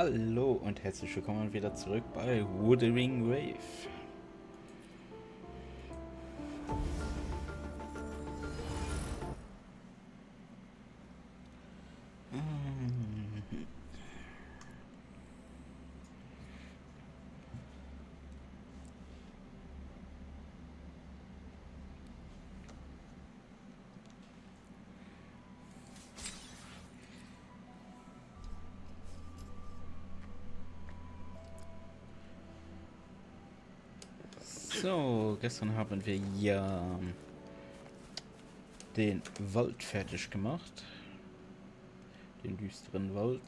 Hallo und herzlich willkommen wieder zurück bei Wuthering Wave. So, gestern haben wir ja den Wald fertig gemacht. Den düsteren Wald.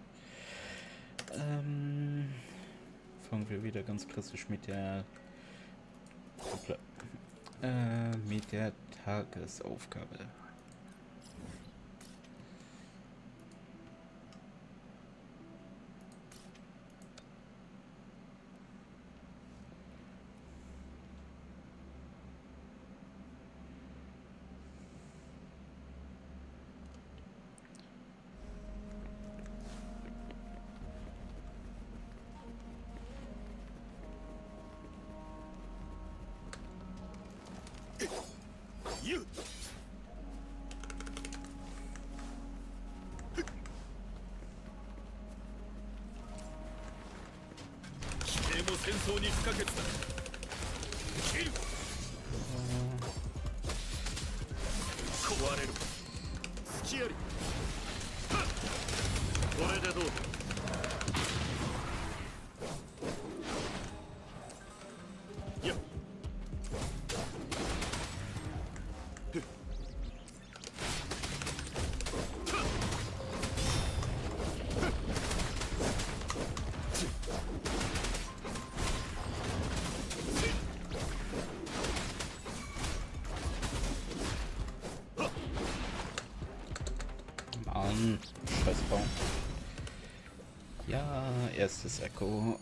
Fangen wir wieder ganz klassisch mit der Tagesaufgabe. Scheißbaum. Ja, erstes Echo.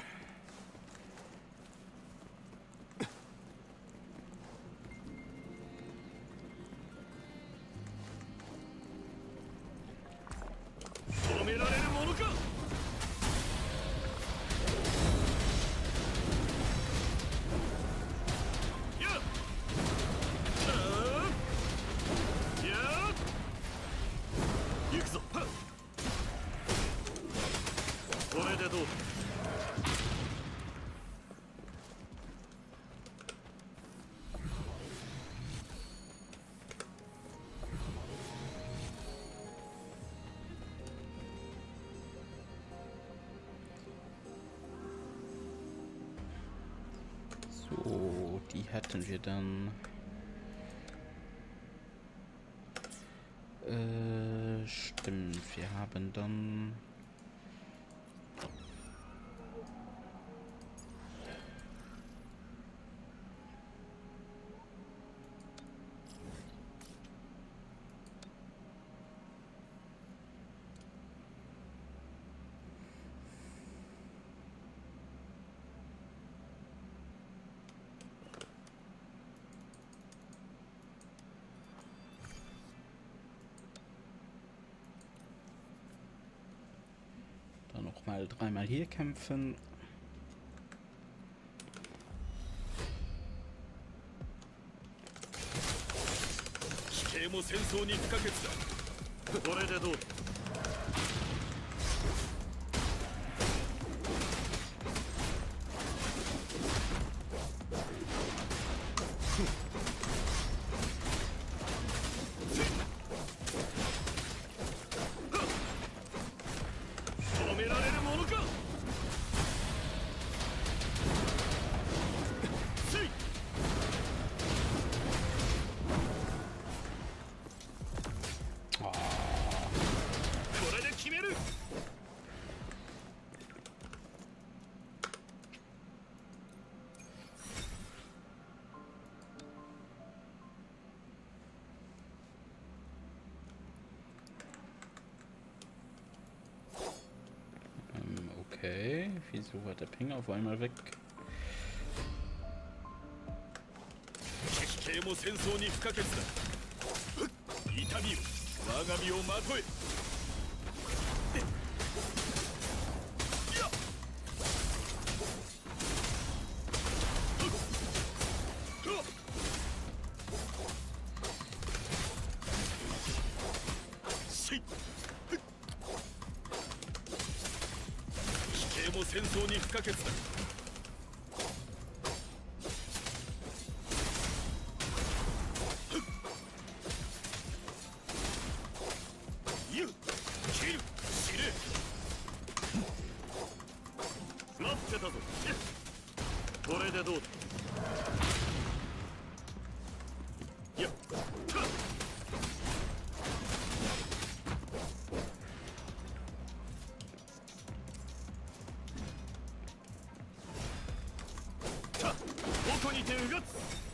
So, die hatten wir dann. Stimmt, wir haben dann. Noch mal dreimal hier kämpfen. Okay, wieso war der Ping auf einmal weg? 戦争に不可欠だ。ゆ切る知れ。待ってたぞ。これでどうだ。いやどこにてうがつ。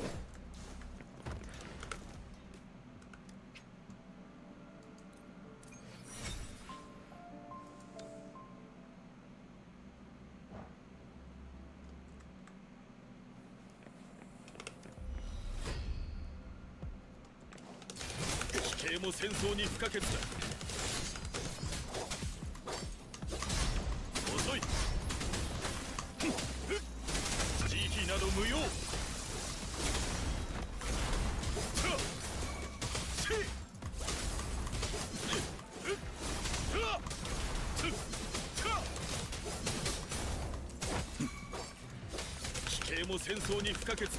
騎兵も戦争に不可欠だ。遅い。慈悲など無用。騎兵も戦争に不可欠だ。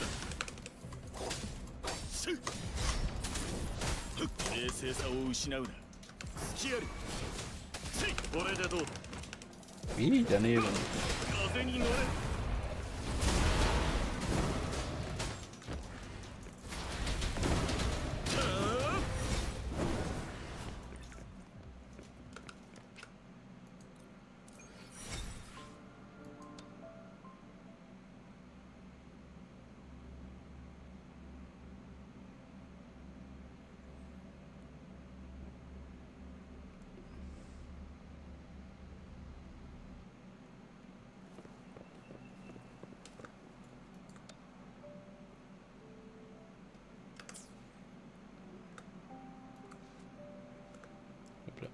冷静さを失うな。隙あり。これでどうだ。 Wie daneben. 風に乗れ。 Hoppla.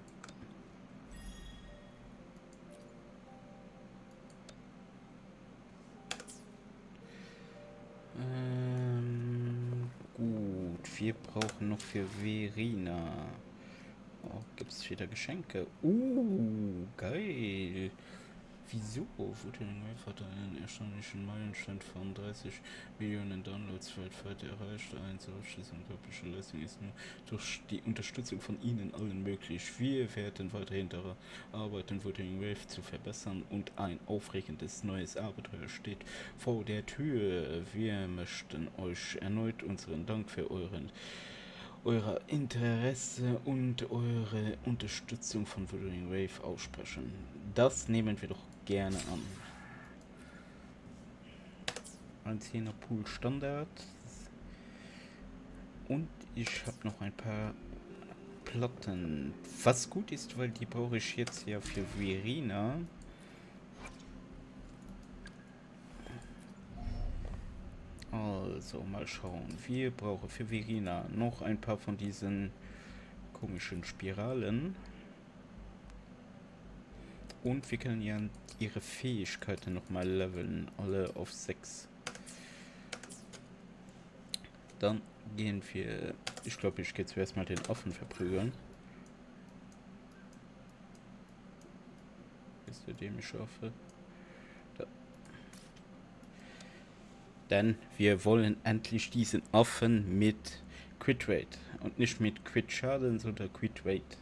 Gut, wir brauchen noch für Verena. Oh, gibt es wieder Geschenke? Geil. Wieso? Wuthering hat einen erstaunlichen Meilenstein von 30 Millionen Downloads weltweit erreicht. Ein solches unglaubliche Leistung ist nur durch die Unterstützung von Ihnen allen möglich. Wir werden weiterhin daran arbeiten, Wuthering Wave zu verbessern, und ein aufregendes neues Abenteuer steht vor der Tür. Wir möchten euch erneut unseren Dank für euer Interesse und eure Unterstützung von Wuthering Wave aussprechen. Das nehmen wir doch gerne an. Ein 10er Pool Standard. Und ich habe noch ein paar Platten. Was gut ist, weil die brauche ich jetzt ja für Verena. Also, mal schauen. Wir brauchen für Verena noch ein paar von diesen komischen Spiralen. Und wir können ja ihre Fähigkeiten nochmal leveln. Alle auf 6. Dann gehen wir... Ich glaube, ich gehe zuerst mal den Affen verprügeln. Ist der dämische Affe? Da. Denn wir wollen endlich diesen Affen mit Crit Rate. Und nicht mit Crit Schaden, sondern Crit Rate.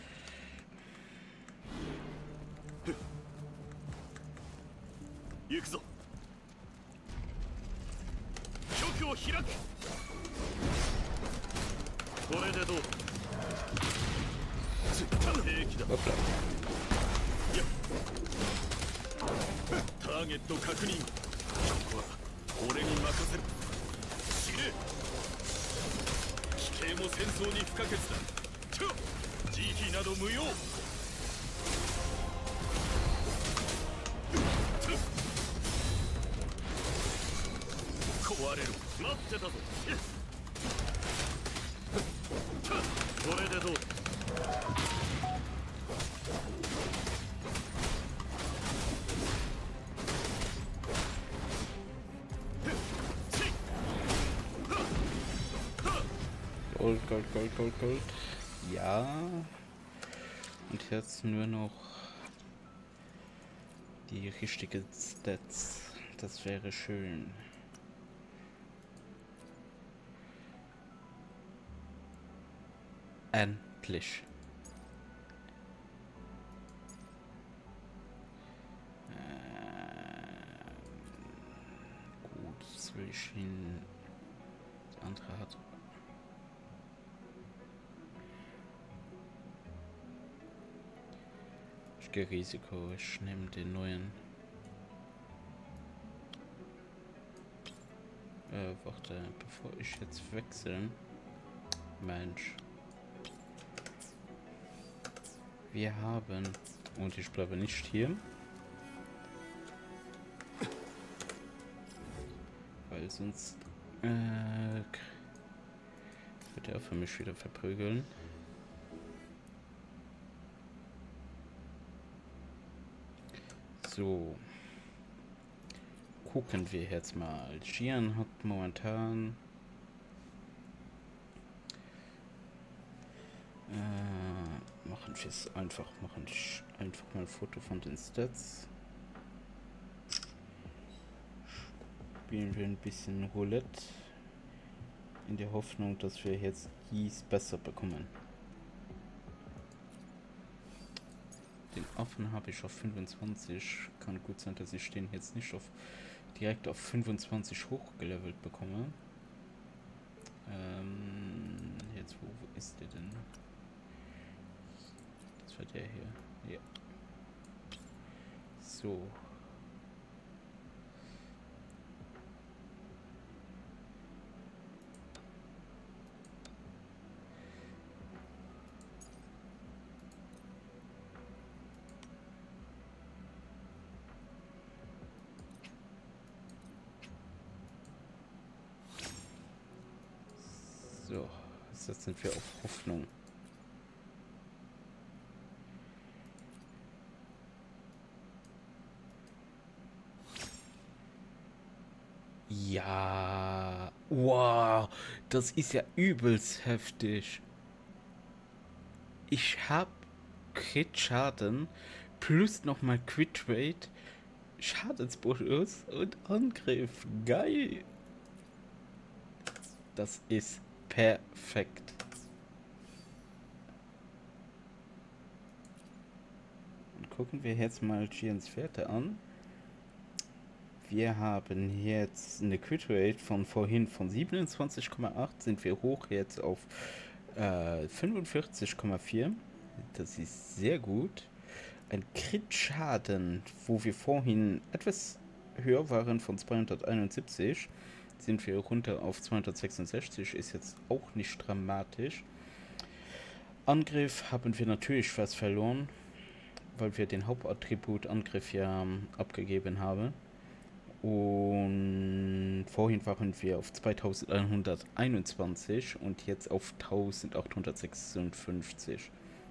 Hoppla. Gold. Ja. Und jetzt nur noch Die richtigen Stats. Das wäre schön. Endlich. Gut, zwischen das andere hat. Ich gehe Risiko, ich nehme den neuen. Warte, bevor ich jetzt wechseln. Mensch. Wir haben. Und ich bleibe nicht hier. Weil sonst wird er für mich wieder verprügeln. So. Gucken wir jetzt mal. Gian hat momentan machen wir es einfach. Machen einfach mal ein Foto von den Stats. Spielen wir ein bisschen Roulette. In der Hoffnung, dass wir jetzt dies besser bekommen. Den Affen habe ich auf 25. Kann gut sein, dass ich den jetzt nicht direkt auf 25 hochgelevelt bekomme. Jetzt, wo ist der denn? Das war der hier. Ja. So. So, jetzt sind wir auf Hoffnung. Ja, wow, das ist ja übelst heftig. Ich habe Crit-Schaden plus nochmal Crit-Rate, Schadensbonus und Angriff. Geil. Das ist perfekt. Und gucken wir jetzt mal Gians Werte an. Wir haben jetzt eine Crit Rate von vorhin von 27,8, sind wir hoch jetzt auf 45,4. Das ist sehr gut. Ein Crit-Schaden, wo wir vorhin etwas höher waren von 271, sind wir runter auf 266, ist jetzt auch nicht dramatisch. Angriff haben wir natürlich fast verloren, weil wir den Hauptattribut Angriff ja abgegeben haben. Und vorhin waren wir auf 2121 und jetzt auf 1856.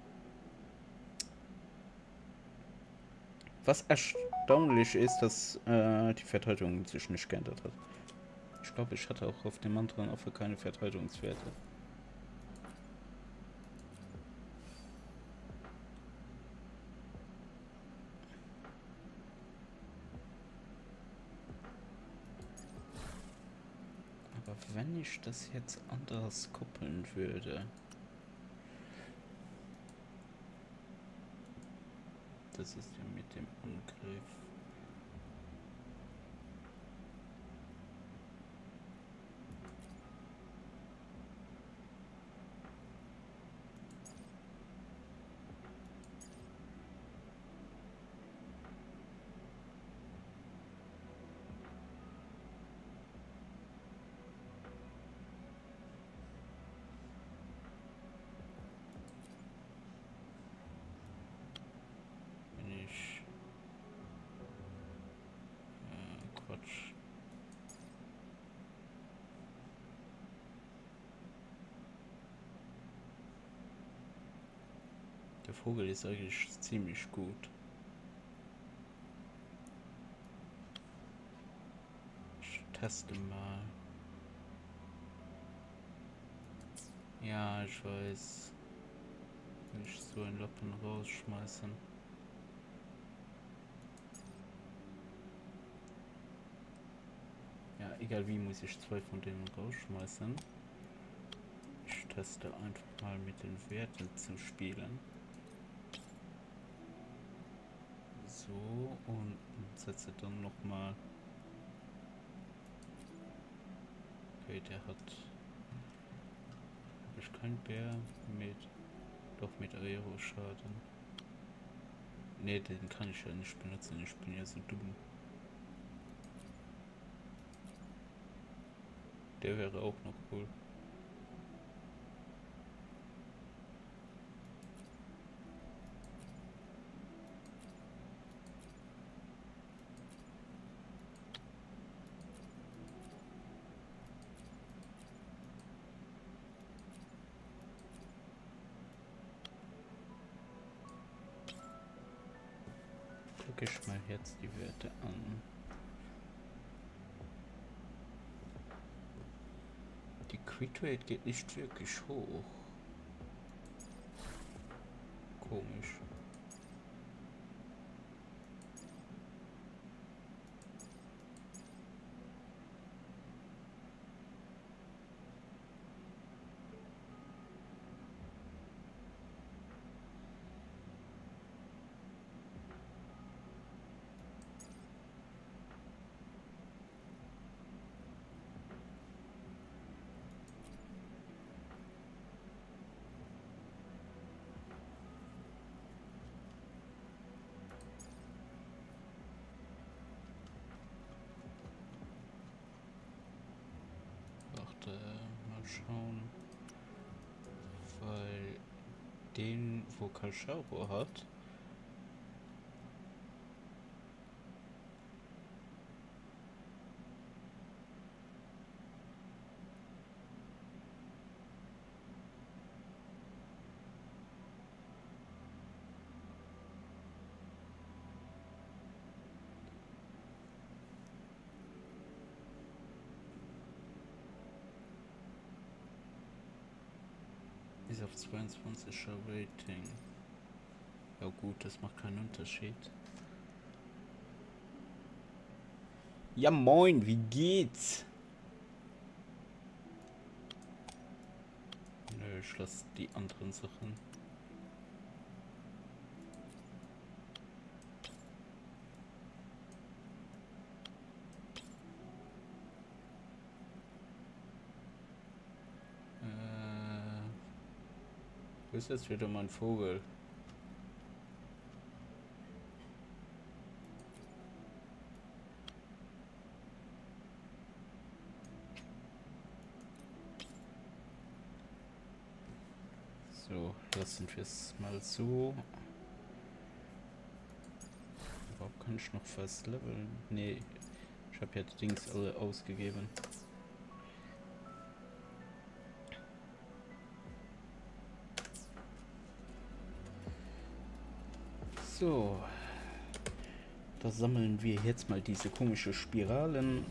Was erstaunlich ist, dass die Verteidigung sich nicht geändert hat. Ich glaube, ich hatte auch auf dem anderen Affe keine Verteidigungswerte. Aber wenn ich das jetzt anders koppeln würde... Das ist ja mit dem Angriff. Der Vogel ist eigentlich ziemlich gut. Ich teste mal. Ja, ich weiß. Nicht so einen Lappen rausschmeißen. egal wie, muss ich 2 von denen rausschmeißen. Ich teste einfach mal mit den Werten zu spielen. So, und setze dann nochmal. Okay, der hat. Habe ich keinen Bär mit. Doch mit Aero-Schaden. Ne, den kann ich ja nicht benutzen, ich bin ja so dumm. Der wäre auch noch cool. Gucke ich mal jetzt die Werte an. Die Crit Rate geht nicht wirklich hoch. Komisch. Mal schauen, weil den, wo Calciaro hat, ist auf 22er Rating. Ja gut, das macht keinen Unterschied. Ja moin, wie geht's? Nö, ich lasse die anderen Sachen. Wo ist jetzt wieder mein Vogel? So, lassen wir es mal so. Warum kann ich noch fast leveln? Nee, ich habe ja die Dings alle ausgegeben. So, da sammeln wir jetzt mal diese komische Spiralen.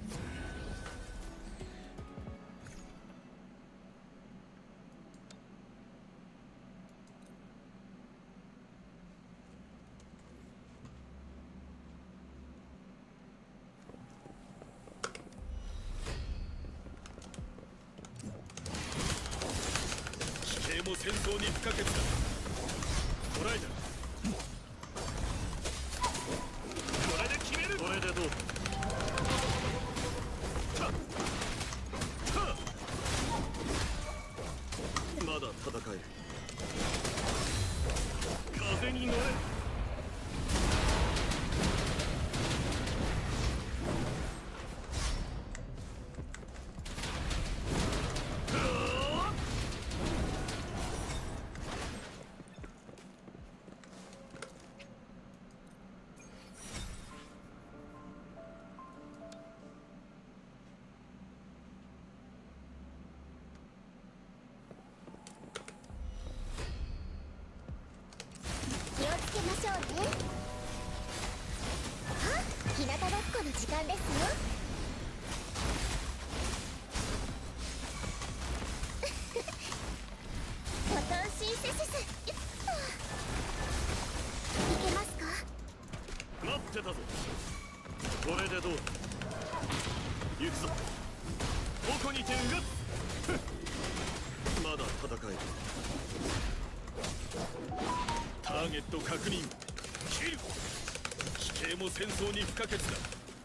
こにてうがつまだ戦える。ターゲット確認。キル。奇形も戦争に不可欠だ。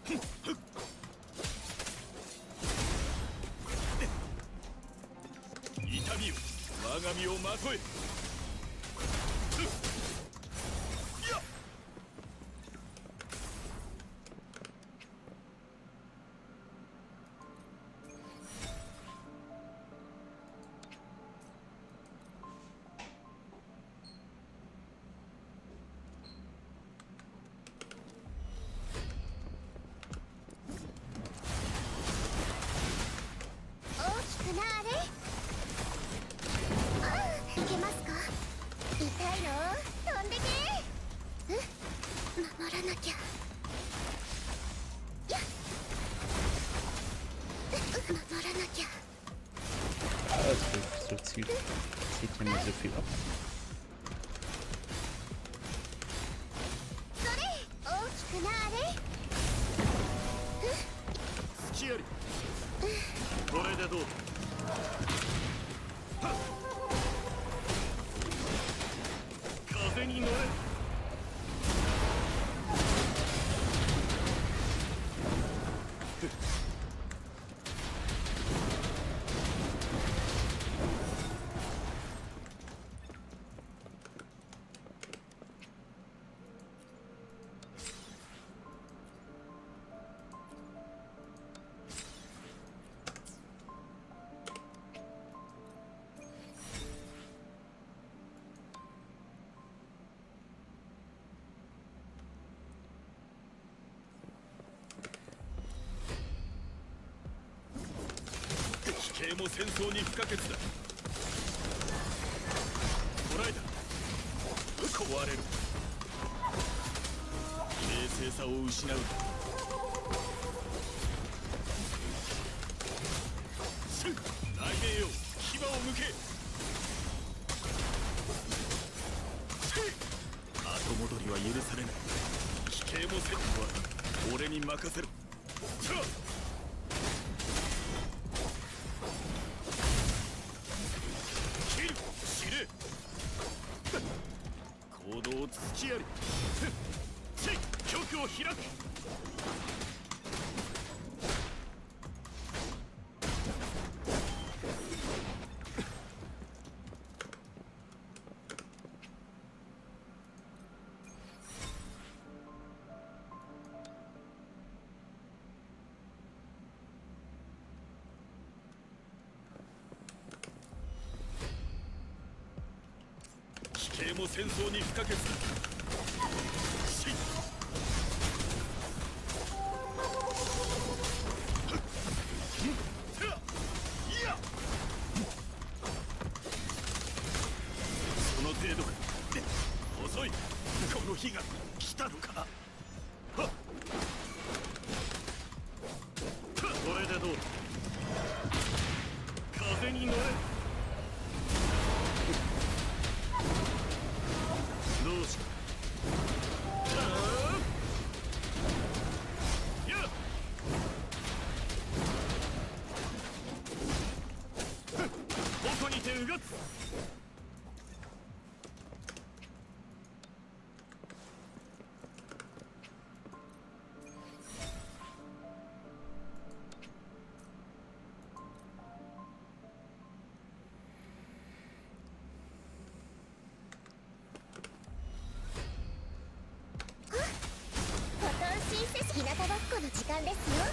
痛みを我が身をまとえ。 Zieht ja nicht so viel ab.奇形も戦争に不可欠だ。捕らえた。壊れる。冷静さを失う。雷鳴よ、牙を向け。後戻りは許されない。奇形も戦闘は俺に任せる。行動を突きやり。局を開く。奇形も戦争に不可欠だ。その程度か。遅い。この日が来たのか。これでどうだ。風に乗れ。どうした。ここにてうがつ。 日向ぼっこの時間ですよ。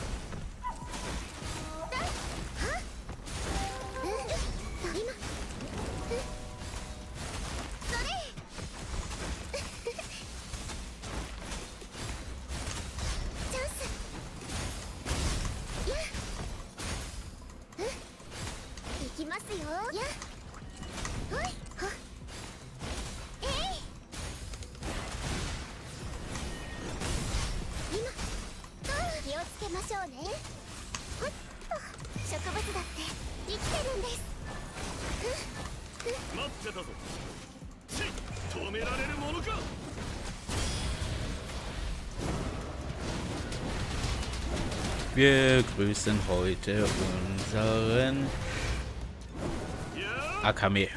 今それチャンス。や行きますよ。やほいは気をつけましょうね。ほっと植物だって生きてるんです。 待ってたぞ。止められるものか。 Wir grüßen heute unseren Akame.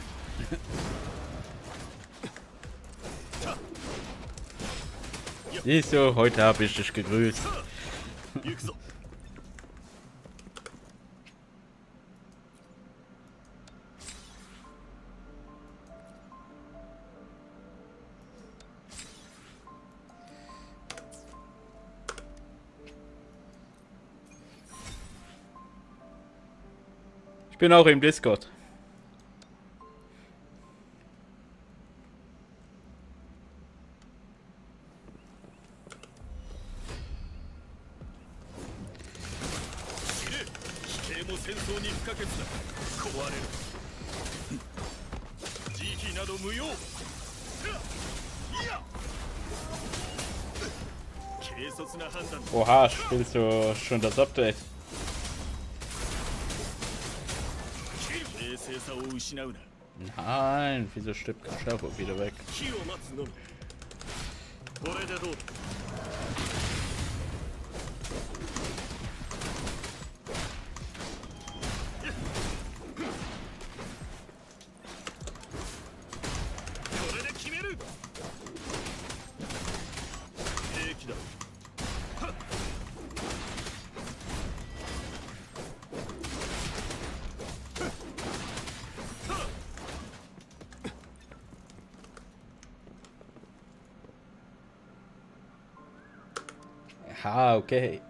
Siehst du, heute habe ich dich gegrüßt. Ich bin auch im Discord. Oha, spielst du schon das Update? Nein, wieso stirbt Kasharo wieder weg? Ah, okay.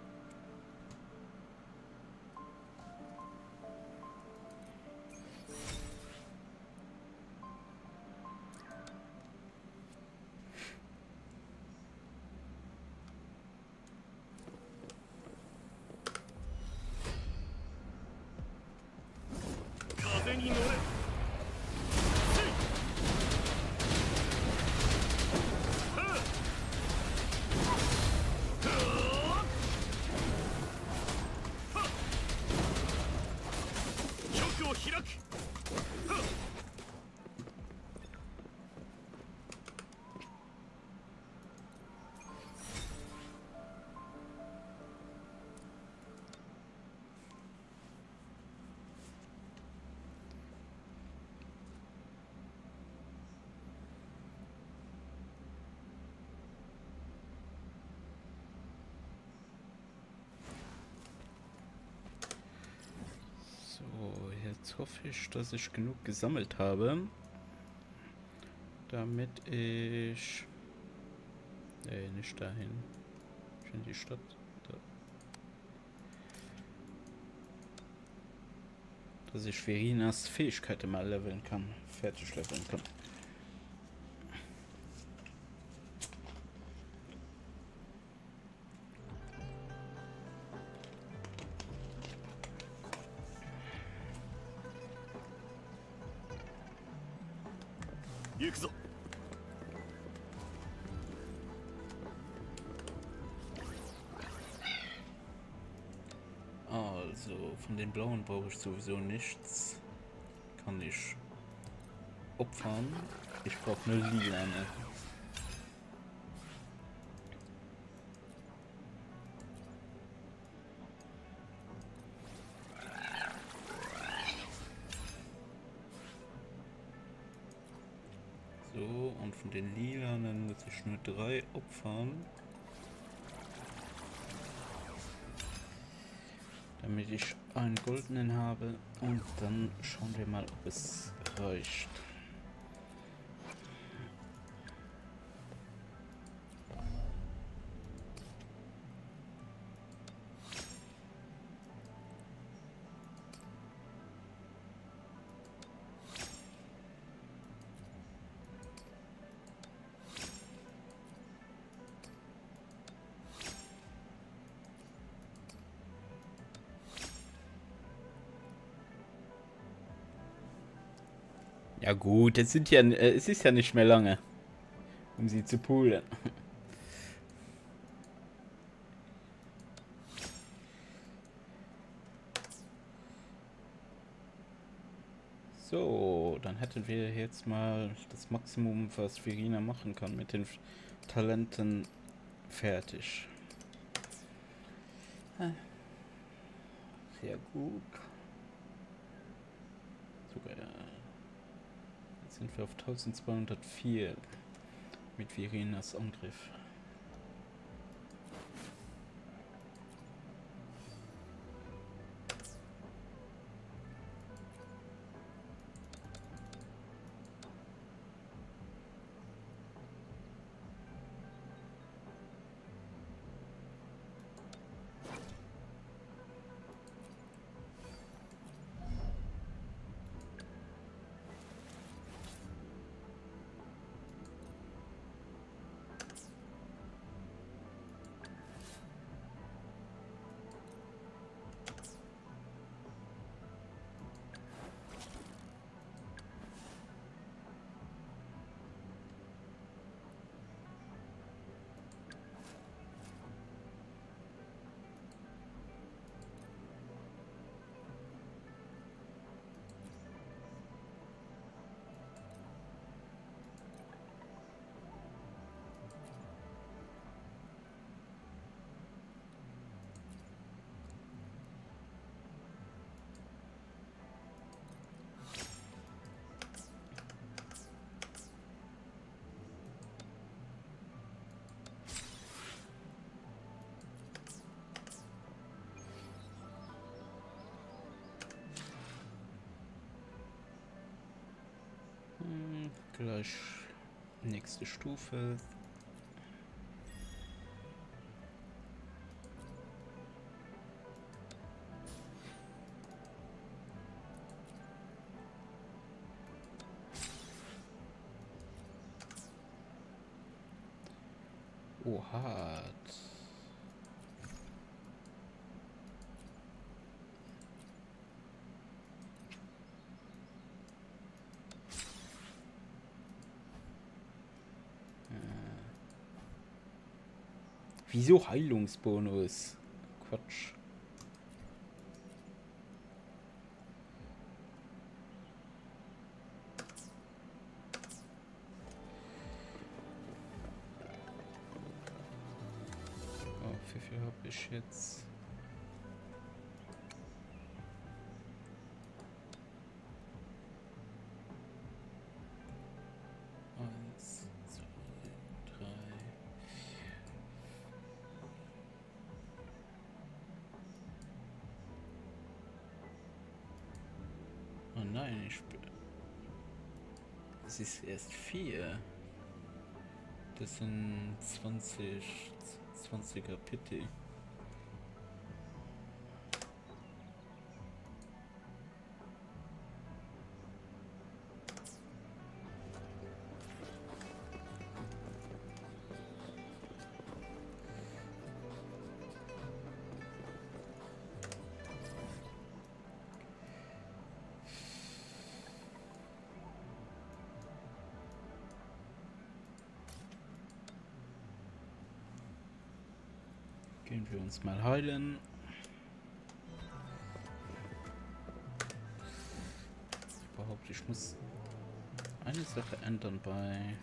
Jetzt hoffe ich, dass ich genug gesammelt habe, damit ich nicht dahin, in die Stadt. Da. Dass ich Verinas Fähigkeiten mal leveln kann, fertig leveln kann. Also von den blauen brauche ich sowieso nichts. Kann ich opfern. Ich brauche nur lilane. So, und von den lilanen muss ich nur 3 opfern. Damit ich einen goldenen habe, und dann schauen wir mal, ob es reicht. Ja gut, es sind ja, es ist ja nicht mehr lange, um sie zu poolen. So, dann hätten wir jetzt mal das Maximum, was Verina machen kann mit den Talenten, fertig. Sehr gut. Sogar. Jetzt sind wir auf 1204 mit Virenas Angriff. Gleich nächste Stufe. Oha. Wieso Heilungsbonus? Quatsch. Oh, wie viel habe ich jetzt? Nein, es ist erst 4. Das sind 20er Pity. Gehen wir uns mal heilen. Überhaupt, ich muss eine Sache ändern bei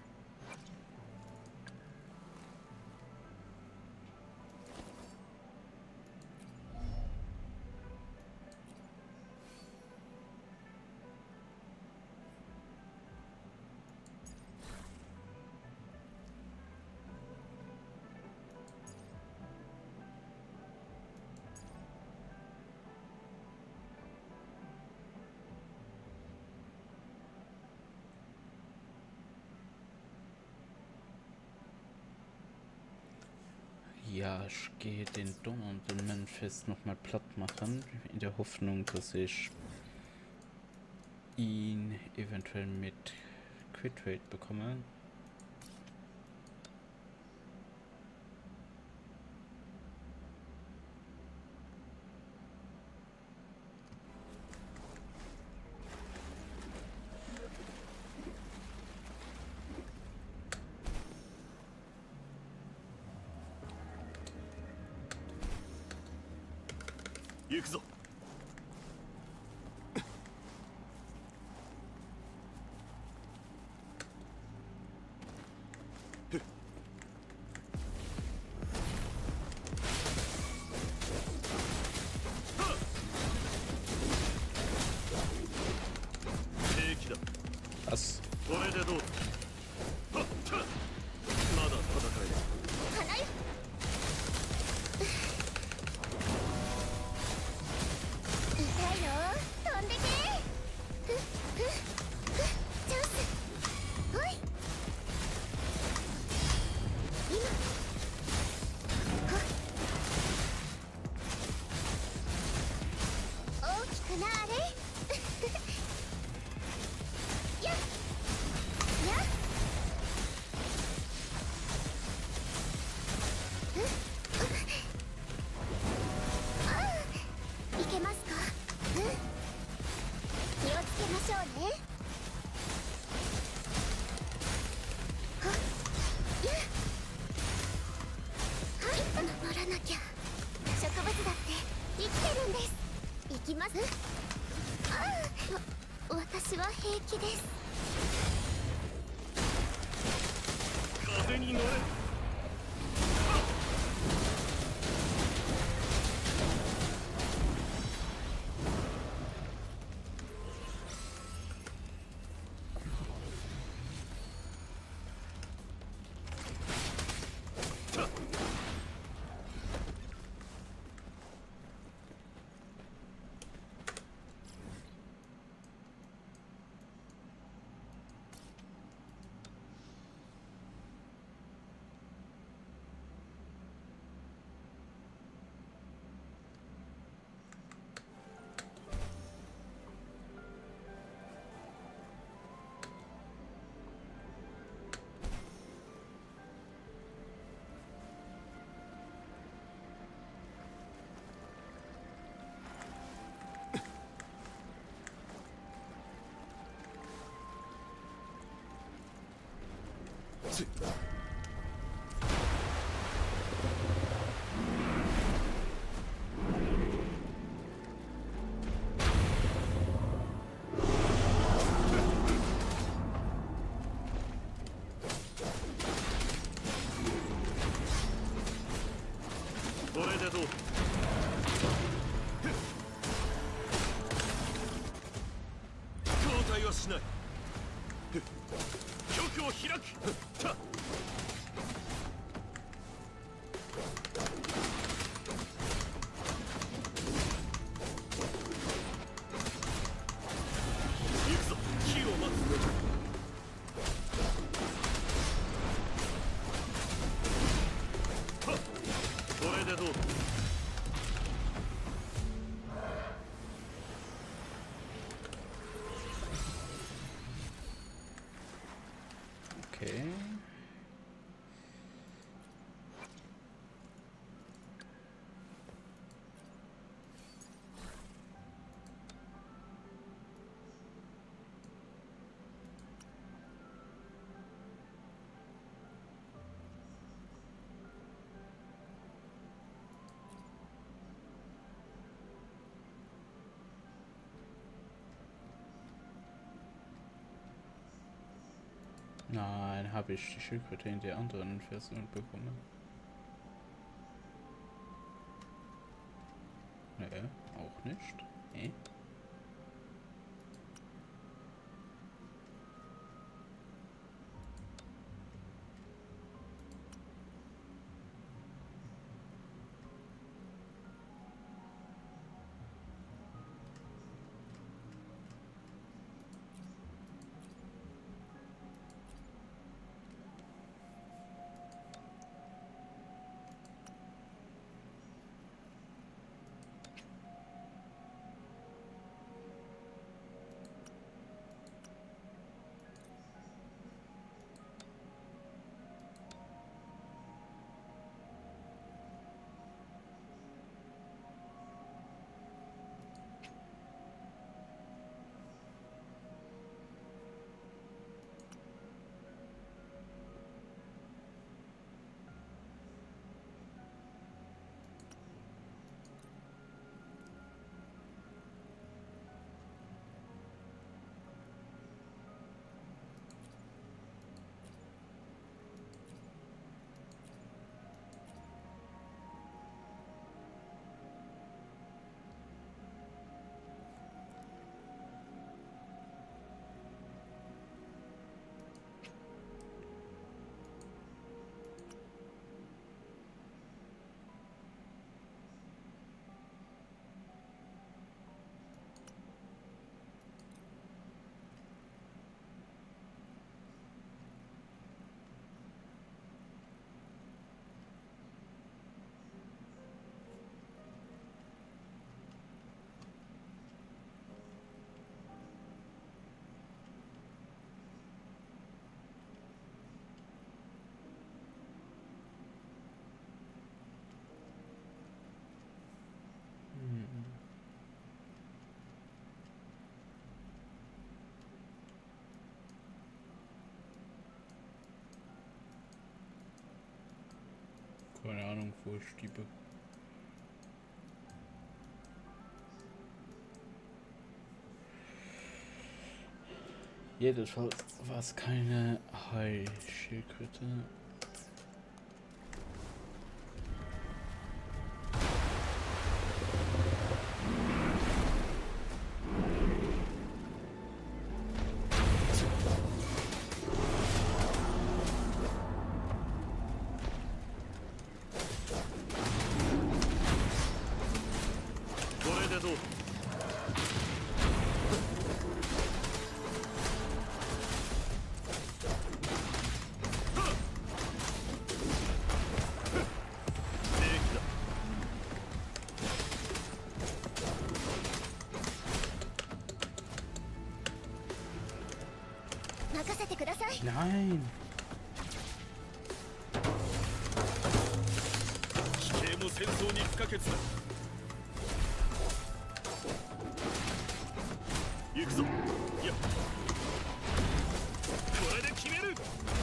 ja, ich gehe den donnernden Memphis nochmal platt machen, in der Hoffnung, dass ich ihn eventuell mit Quit Rate bekomme. くなあれやっやっいけますか。気をつけましょうね。はっやっはい守らなきゃ。植物だって生きてるんです。行きます。私は平気です。 風に乗れ。これでどう。交代はしない。玉を開く。行くぞ。火を待つ。これでどう。 Okay. Nein, habe ich die Schildkröte in der anderen Version bekommen? Nee, auch nicht. Nee. bevor ich stiebe. Jedenfalls war es keine High-Schildkröte. Nein! 地形も戦争に不可欠だ。行くぞ。いや、これで決める。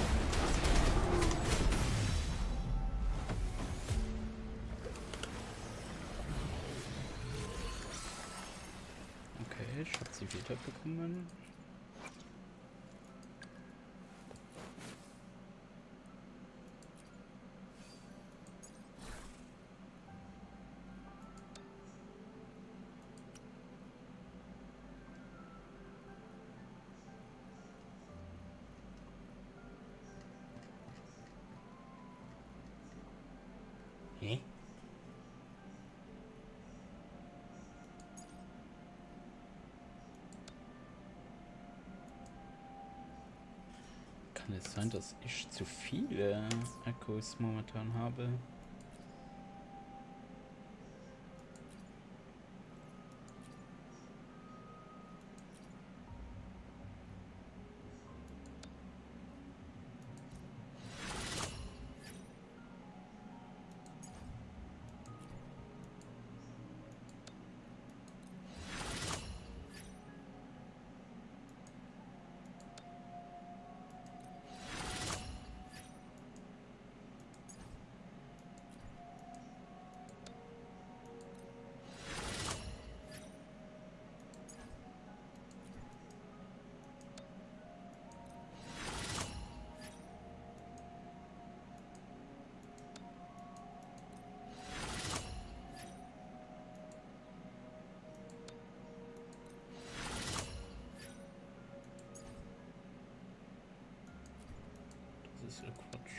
Okay, ich hab sie wiederbekommen. Hä? Kann es sein, dass ich zu viele Akkus momentan habe? Das ist ja Quatsch.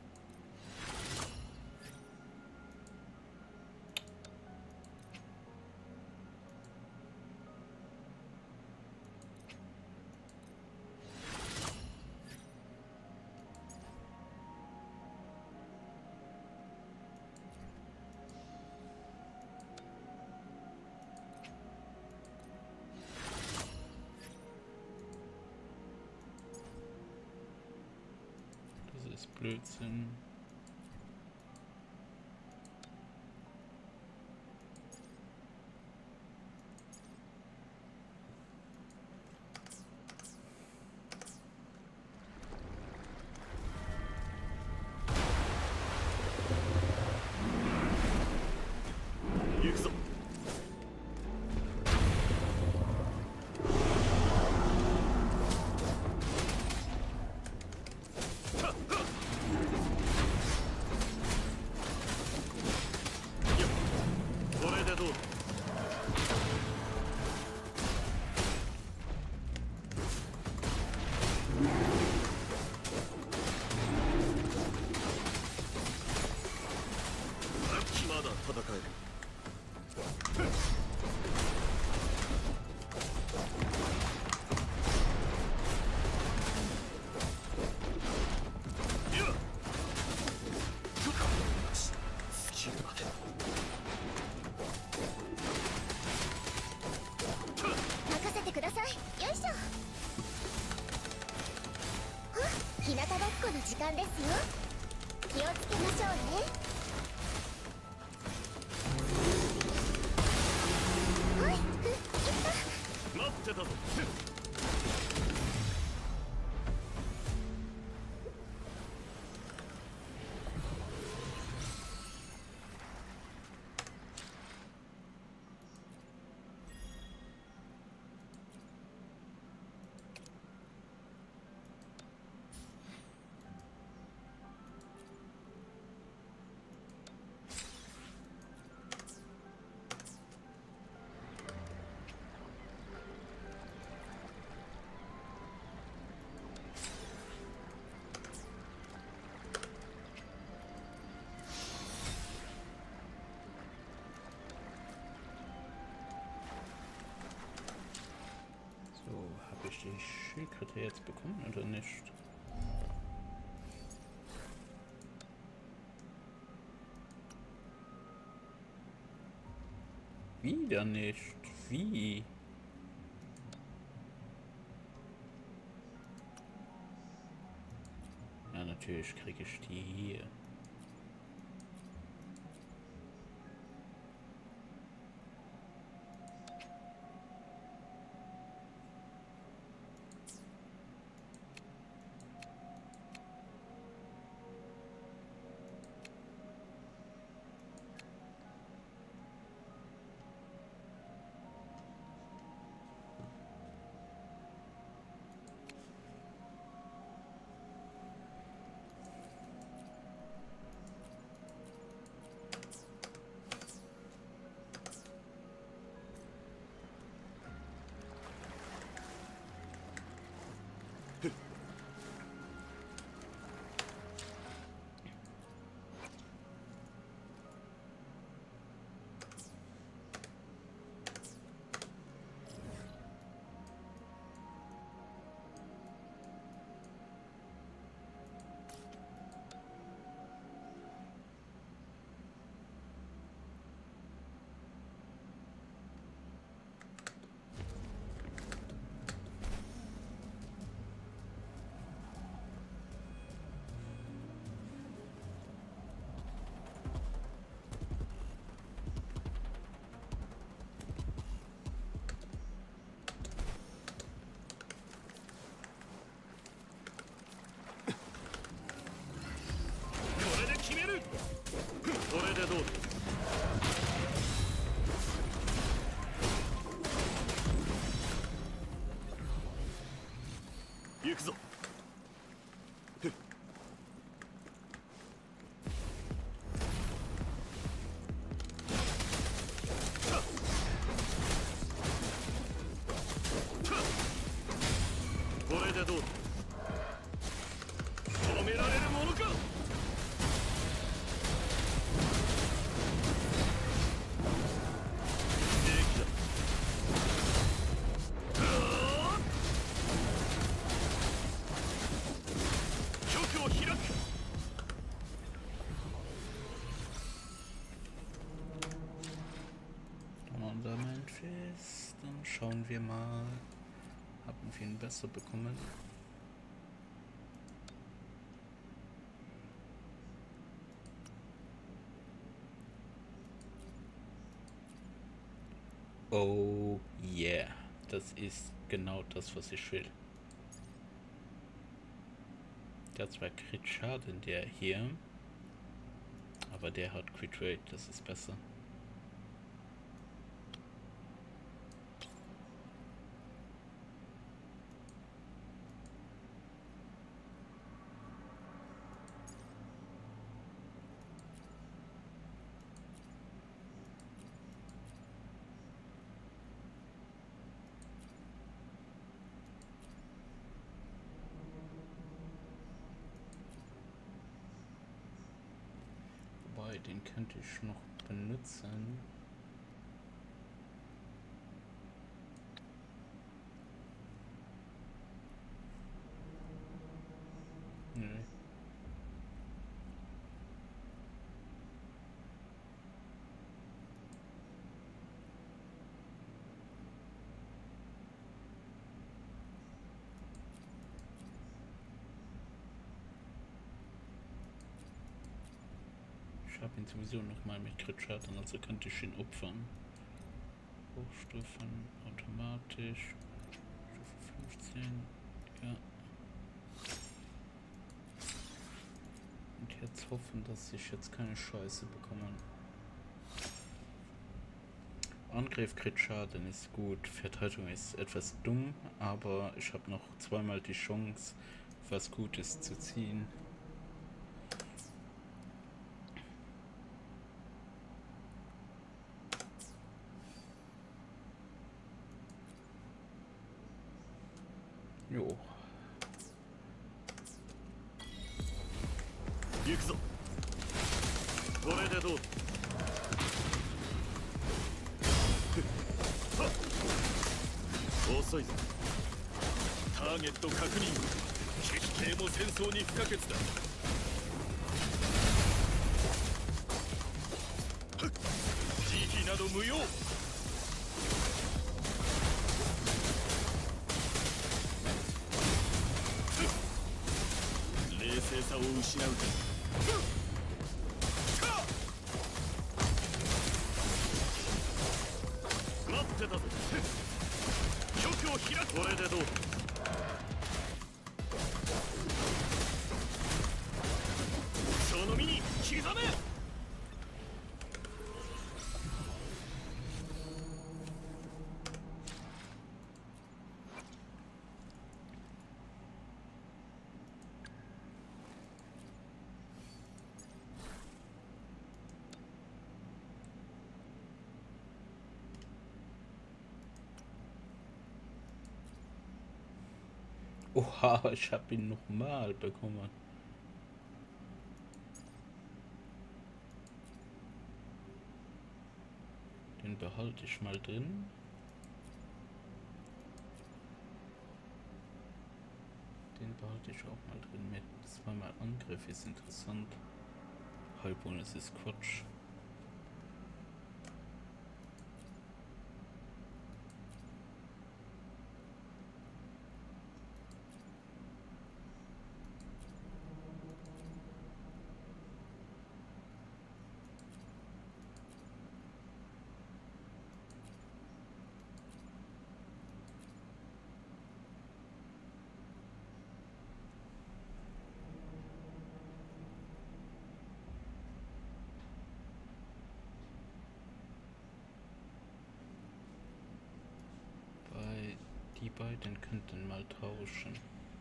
Das ist Blödsinn. 行くぞ。これでどうだ。まだ戦える。 任せてください。よいしょ。日向ぼっこの時間ですよ。気をつけましょうね。はい、いった。 待ってたぞ。 ich die Schildkröte jetzt bekommen oder nicht? Wieder nicht. Wie? Ja, natürlich kriege ich die hier. Dann schauen wir mal. Haben wir ihn besser bekommen? Oh yeah, das ist genau das, was ich will. Der hat zwar Crit Schaden, der hier, aber der hat Crit Rate, das ist besser. Den könnte ich noch benutzen. Nee. Ich habe ihn sowieso noch mal mit Crit Schaden, also könnte ich ihn opfern. Hochstufen automatisch. Stufe 15. Ja. Und jetzt hoffen, dass ich jetzt keine Scheiße bekomme. Angriff Crit Schaden ist gut. Verteidigung ist etwas dumm, aber ich habe noch zweimal die Chance, was Gutes zu ziehen. Jo. ーゲット確認。騎兵も戦争に不可欠だ。慈悲など無用。冷静さを失うか。待ってたぞ。局を開く。これでどうだ。その身に刻め。 Oha, ich hab ihn nochmal bekommen. Den behalte ich mal drin. Den behalte ich auch mal drin mit. Zweimal Angriff ist interessant. Halbbonus ist Quatsch. Die beiden könnten mal tauschen.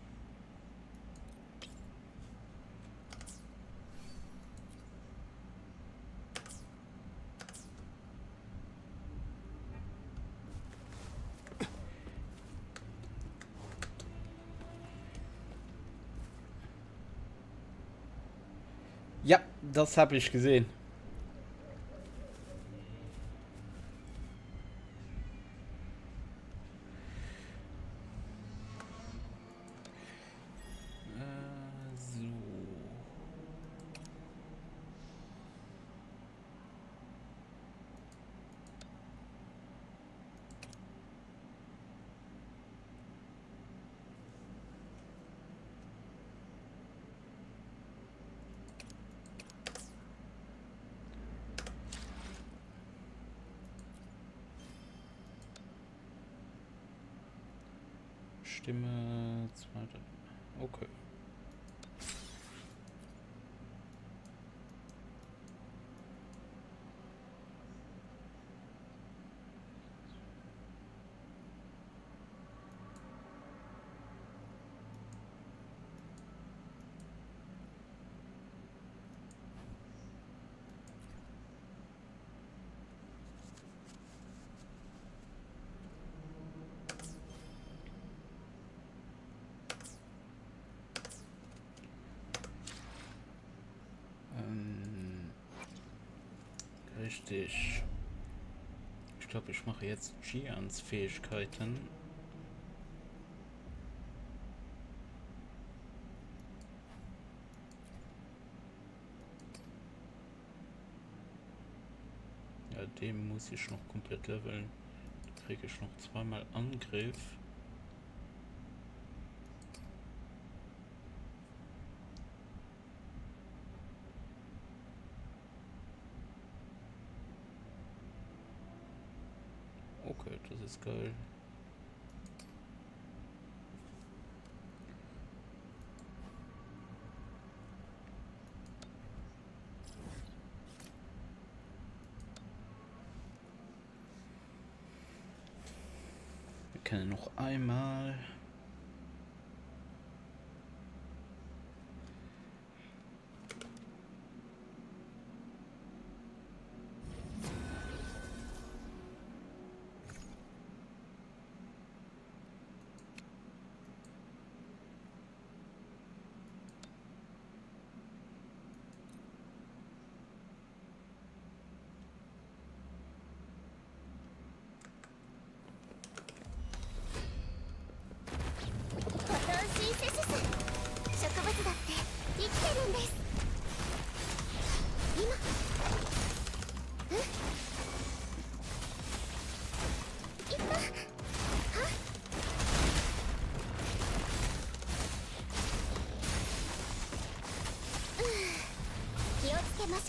Ja, das habe ich gesehen. Stimme, zweite. Okay. Richtig. Ich glaube, ich mache jetzt Gians Fähigkeiten. Ja, dem muss ich noch komplett leveln. Da kriege ich noch zweimal Angriff. Okay, das ist geil. Wir können noch einmal.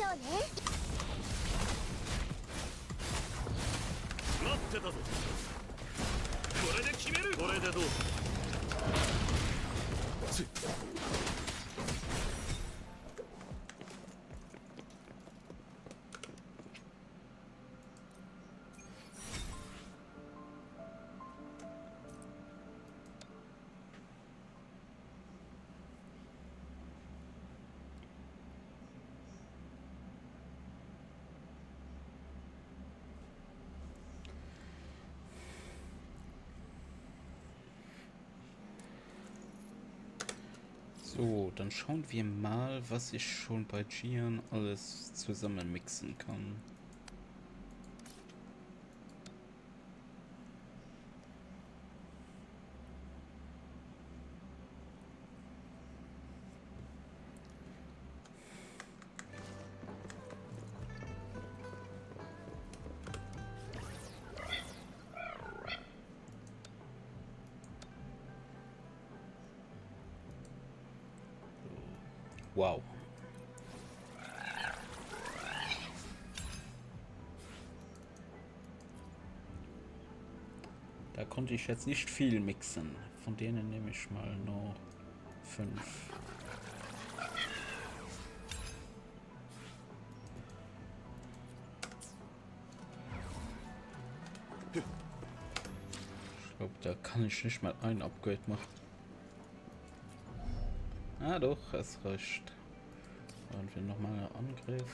ょうね。 待ってたぞ。これで決める。これでどう。 So, dann schauen wir mal, was ich schon bei Gian alles zusammen mixen kann. Wow. Da konnte ich jetzt nicht viel mixen. Von denen nehme ich mal noch 5. Ich glaube, da kann ich nicht mal ein Upgrade machen. Ah doch, es reicht. Und wir nochmal einen Angriff.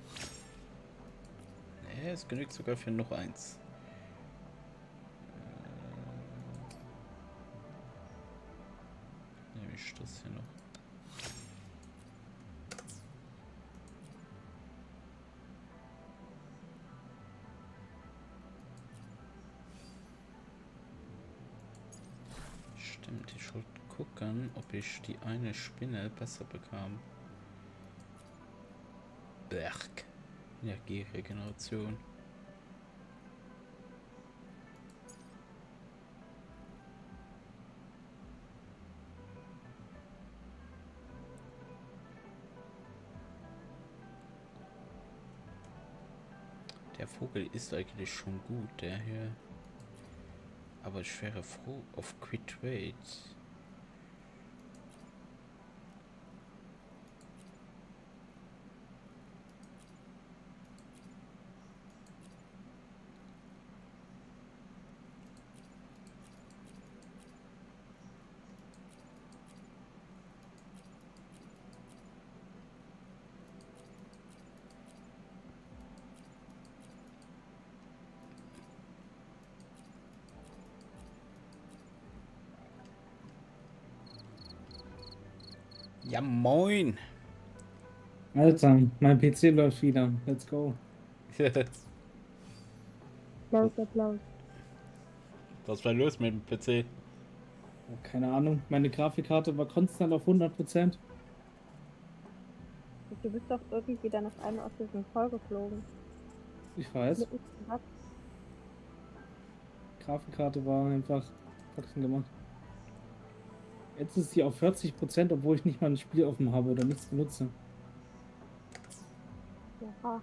Ne, es genügt sogar für noch eins. Nehme ich das hier noch. Stimmt, ich wollte gucken, ob ich die eine Spinne besser bekam. Berg. Energieregeneration. Der Vogel ist eigentlich schon gut, der hier. Aber ich wäre froh auf Quit Trade. Ja, moin! Alter, mein PC läuft wieder. Let's go. Applaus. Was war los mit dem PC? Keine Ahnung, meine Grafikkarte war konstant auf 100%. Du bist doch irgendwie dann auf einmal aus diesem Call geflogen. Ich weiß. Mitten im Satz. Grafikkarte war einfach Faxen gemacht. Jetzt ist sie auf 40%, obwohl ich nicht mal ein Spiel offen habe oder nichts benutze. Ja.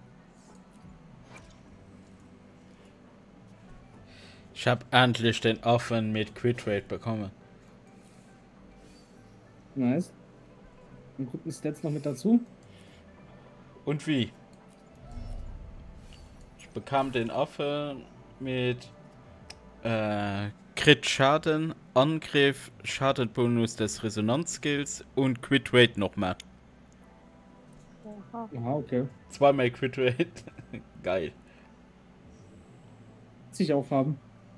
Ich habe endlich den Affen mit Quitrate bekommen. Nice. Und guten Stats noch mit dazu. Und wie? Ich bekam den Affen mit Crit Schaden, Angriff, Schadenbonus des Resonanzskills und Quit Rate noch mehr. Aha. Aha, okay. 2-mal Quit Rate. Geil. Sich aufhaben.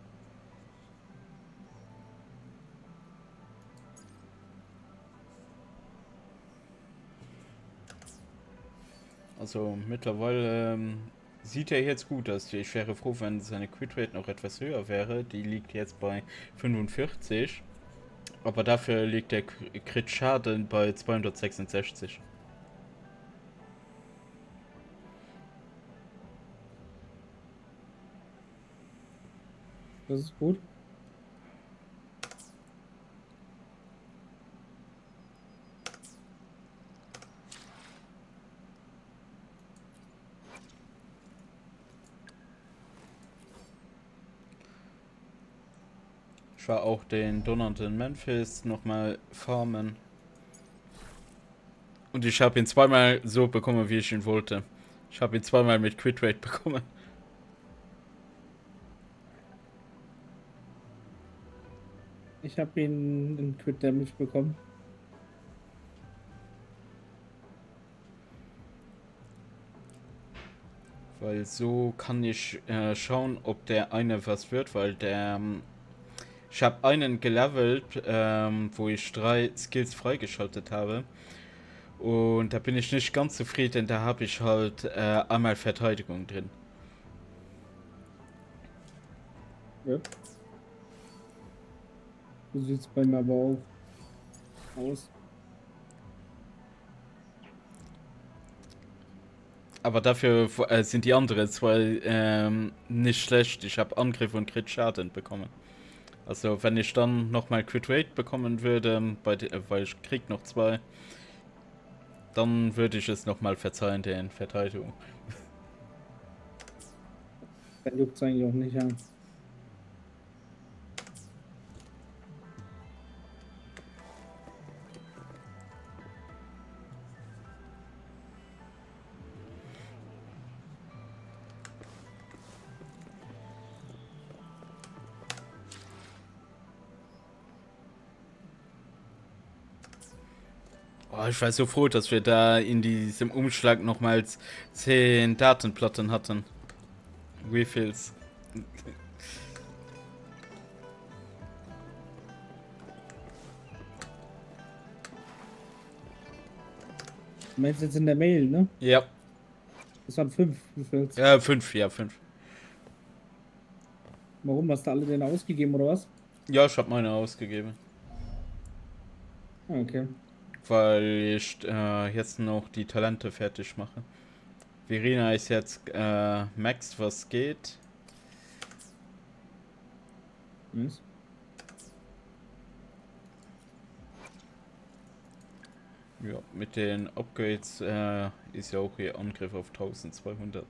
Also mittlerweile sieht er jetzt gut aus. Ich wäre froh, wenn seine Quit Rate noch etwas höher wäre. Die liegt jetzt bei 45. Aber dafür liegt der Crit Schaden bei 266. Das ist gut. Ich war auch den donnernden Memphis nochmal farmen. Und ich habe ihn zweimal so bekommen, wie ich ihn wollte. Ich habe ihn zweimal mit Quit Rate bekommen. Ich habe ihn in Crit Damage bekommen. Weil so kann ich schauen, ob der eine was wird, weil der... ich habe einen gelevelt, wo ich 3 Skills freigeschaltet habe. Und da bin ich nicht ganz zufrieden, da habe ich halt einmal Verteidigung drin. Ja. So sieht es bei mir aber auch aus. Aber dafür sind die anderen zwei nicht schlecht. Ich habe Angriff und Crit Schaden bekommen. Also wenn ich dann nochmal Crit Rate bekommen würde, weil ich krieg noch 2, dann würde ich es nochmal verzeihen, den Verteidigung. Dann juckt es eigentlich auch nicht an. Oh, ich war so froh, dass wir da in diesem Umschlag nochmals 10 Datenplatten hatten. Refills. Du meinst jetzt in der Mail, ne? Ja. Das waren 5. Refills. Ja, 5, ja, 5. Warum? Hast du alle denn ausgegeben oder was? Ja, ich habe meine ausgegeben. Ah, okay. Weil ich jetzt noch die Talente fertig mache. Verena ist jetzt Max, was geht. Nice. Ja, mit den Upgrades ist ja auch ihr Angriff auf 1200.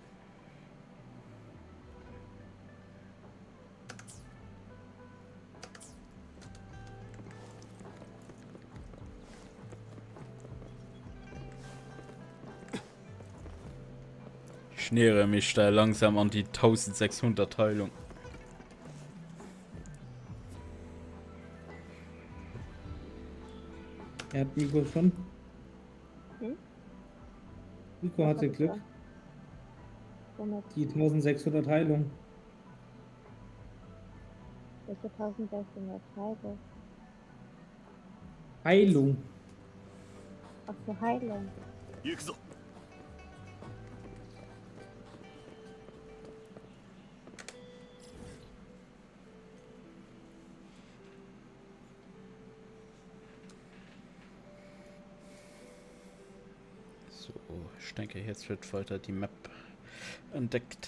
Ich nähere mich da langsam an die 1600 Teilung. Er hat Nico schon. Hm? Nico hatte Glück. Womit? Die 1600 Heilung. Welche 1600 Teile? Heilung. Ach so, Heilung. 行くぞ So, ich denke, jetzt wird weiter die Map entdeckt.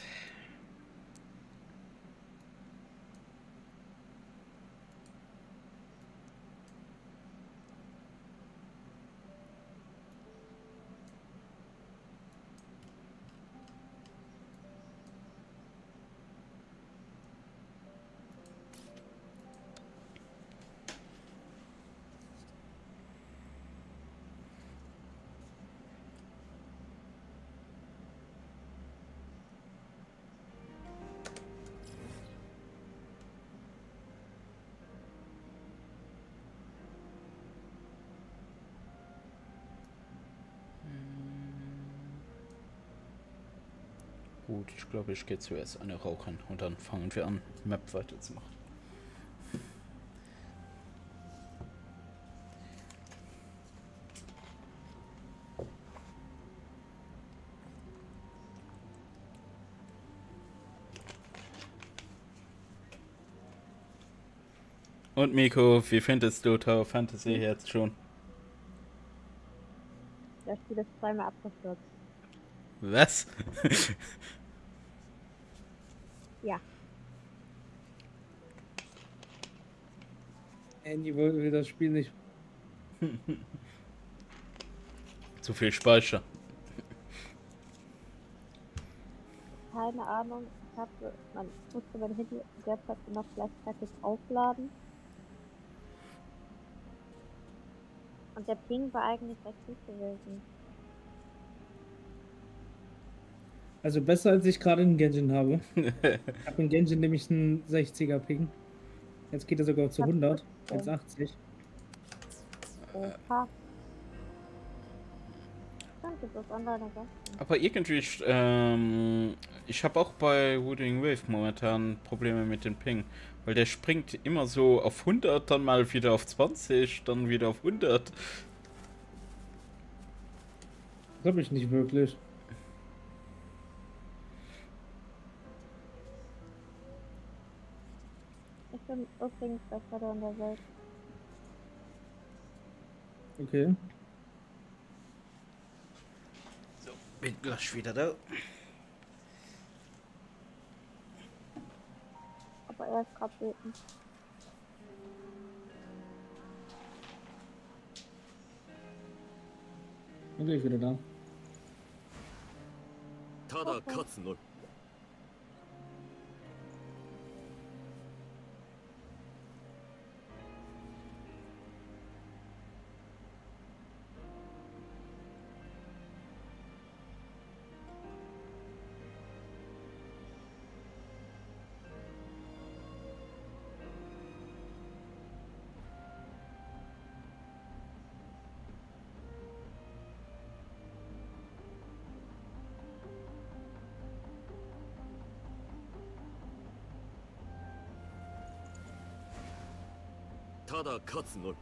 Gut, ich glaube, ich gehe zuerst eine rauchen und dann fangen wir an, Map weiterzumachen. Und Miko, wie findest du Tower Fantasy jetzt schon? Das Spiel ist zweimal abgestürzt. Was? Ja. Andy will das Spiel nicht. Zu viel Speicher. Keine Ahnung. hatte, man musste mein Handy derzeit noch gleichzeitig aufladen. Und der Ping war eigentlich recht gut gewesen. Also besser als ich gerade in Genshin habe. Ich habe in Genshin nämlich einen 60er Ping. Jetzt geht er sogar zu 100, jetzt 80. Oha. Danke, das online ergänzen. Aber irgendwie, ich habe auch bei Wuthering Wave momentan Probleme mit dem Ping. Weil der springt immer so auf 100, dann mal wieder auf 20, dann wieder auf 100. Das habe ich nicht wirklich. Ich bin übrigens besser in der Welt. Okay. So, bin gleich wieder da. Aber er ist gerade wütend. Dann bin ich wieder da. ただ勝つのみ。 ただ勝つのみ。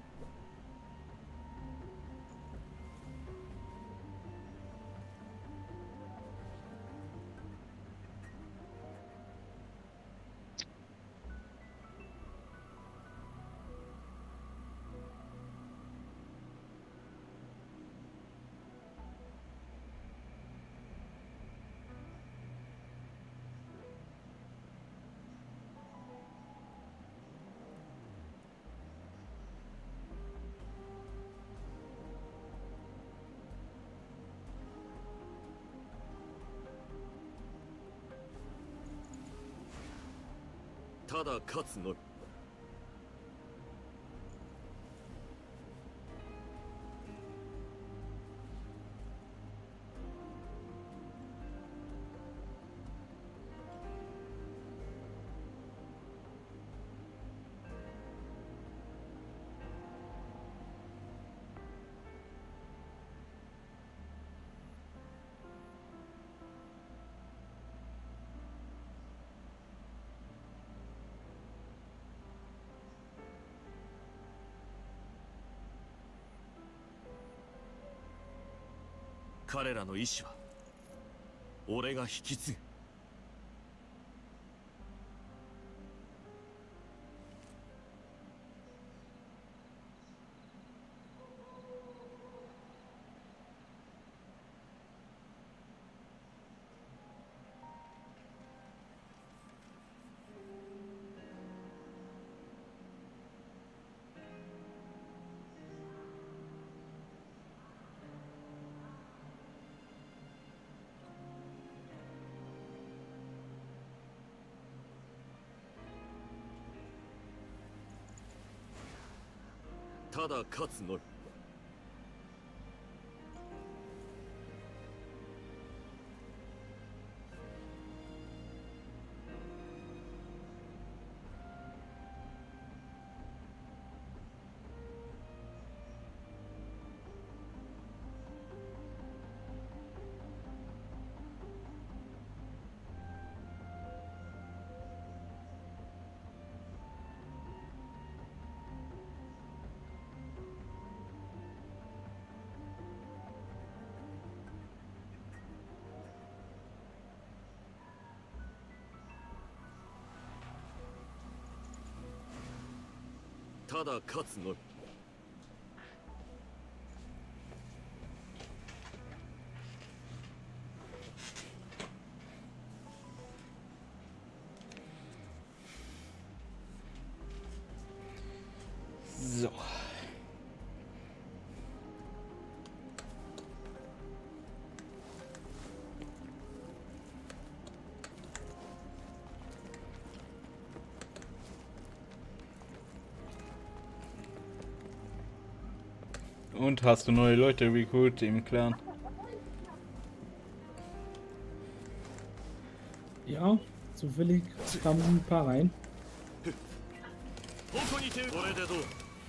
ただ勝つのみ。 彼らの意志は俺が引き継ぐ。 ただ勝つのみ。 ただ勝つのみ。 So. Und hast du neue Leute recruit im Clan? Ja, zufällig kamen ein paar rein. どこに手これでどう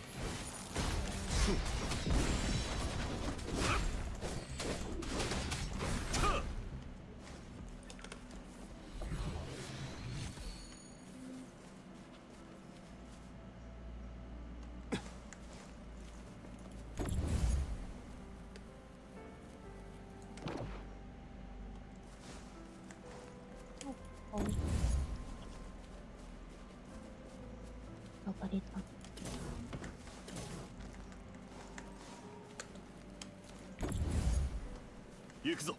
Operator. 行くぞ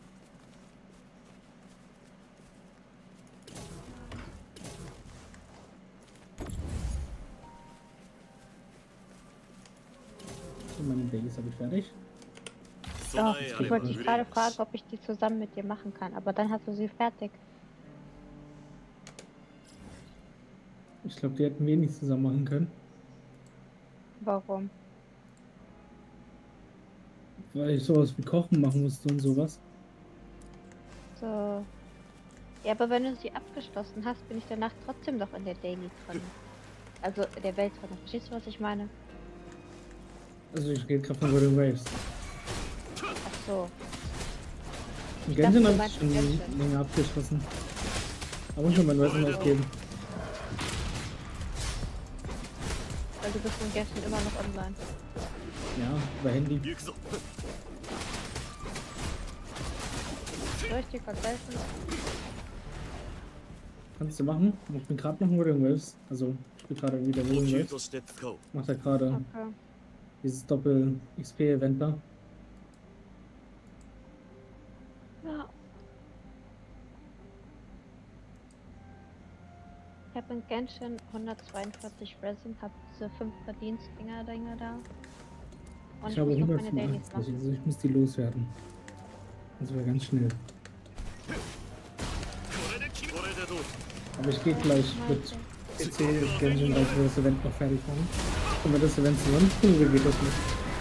So, meine Dailies habe ich fertig. Ja, 備えあ ich れば wollte dich 憂慮 gerade なし fragen, ob ich die zusammen mit dir machen kann, aber dann hast du sie fertig. Ich glaube, die hätten wir nicht zusammen machen können. Warum? Weil ich sowas wie Kochen machen musste und sowas. So. Ja, aber wenn du sie abgeschlossen hast, bin ich danach trotzdem noch in der Daily drin. Also in der Welt drin. Verstehst du, was ich meine? Also ich rede gerade von Wuthering Waves. Ach so. Und Ich dachte, Genshin du habe ich meinst schon Genshin. länger abgeschlossen. Aber schon mein Wissen ausgeben. Weil du bist in Genshin immer noch online. Ja, über Handy. 行くぞ Soll ich dir gerade helfen? Kannst du machen? Ich bin gerade noch in Wuthering Waves. Also ich bin gerade wieder 補 Wuthering 給 Waves. として使おう Macht er gerade Okay. dieses Doppel-XP-Event da. Ja. Ich habe in Genshin 142 Resin, habe diese 5 Verdienstdinger da. Und Ich habe muss noch meine Dailies 185, machen. also ich muss die loswerden. Das wäre ganz schnell. これでどう Aber ich gehe gleich mit PC Genshin, weil wir das Event noch fertig machen. Und wenn das Event zusammenkommt, wie geht das nicht?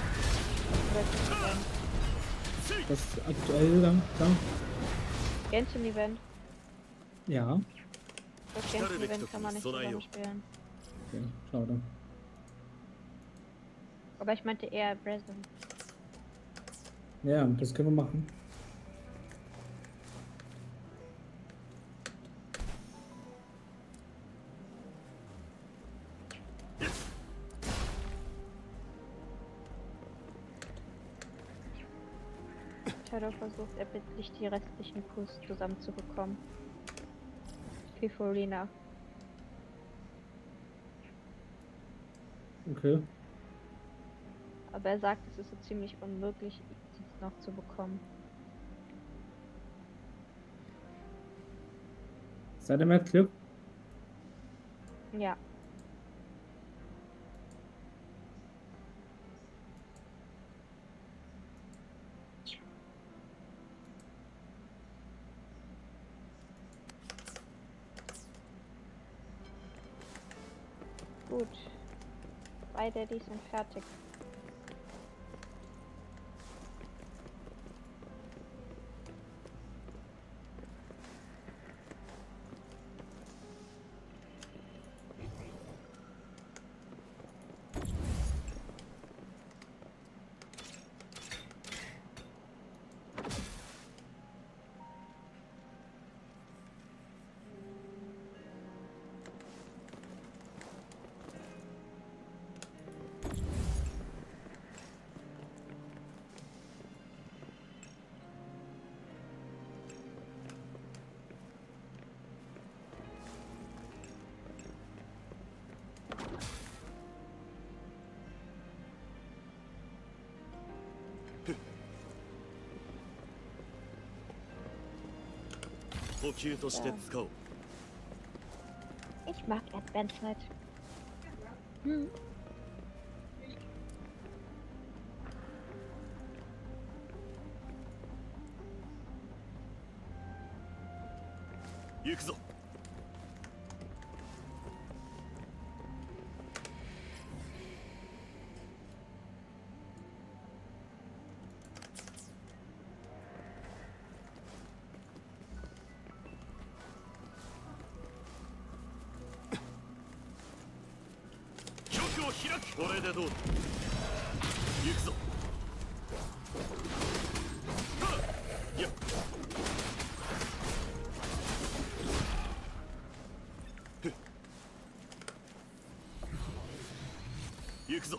Das aktuell dann, da? Genshin-Event. Ja. Das Genshin-Event kann man nicht zusammen spielen. Okay, schade. Aber ich meinte eher Resin. Ja, das können wir machen. Shadow versucht erbittlich die restlichen Crews zusammenzubekommen. Für Florina. Okay. Aber er sagt, es ist so ziemlich unmöglich, sie noch zu bekommen. Seid ihr mit Glück? Ja. Gut. Beide, die sind fertig. 補給として使おう Ich mag Erdbeerzeit. Hm. 行くぞ Hm. 開く。これでどうだ。行くぞ。はっやっ行くぞ。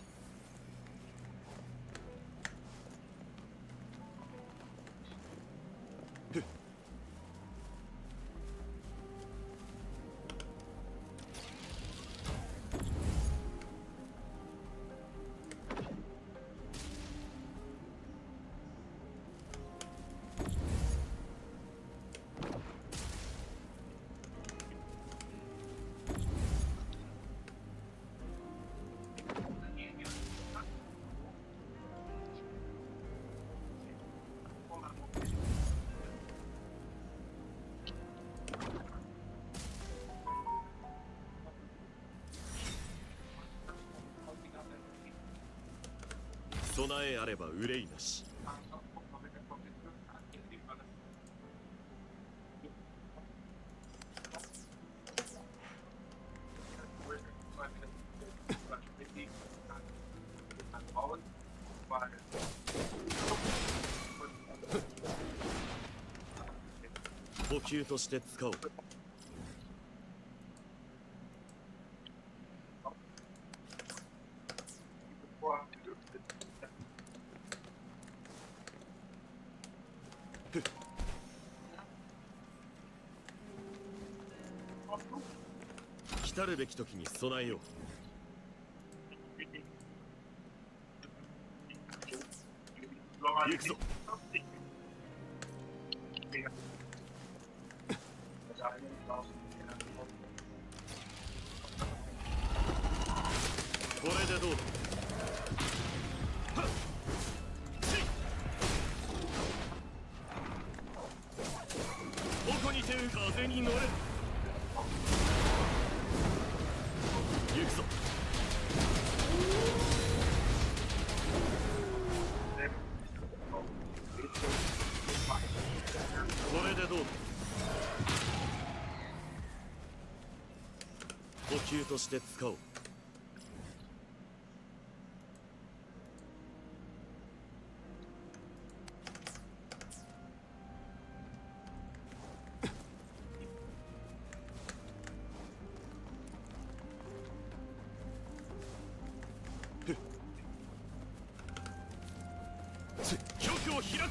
備えあれば憂いなし。補給として使おう。来るべき時に備えよう。行くぞ。これでどうだ。どこにて風に乗れ。行くぞ。これでどうだ。補給として使おう。局を開く。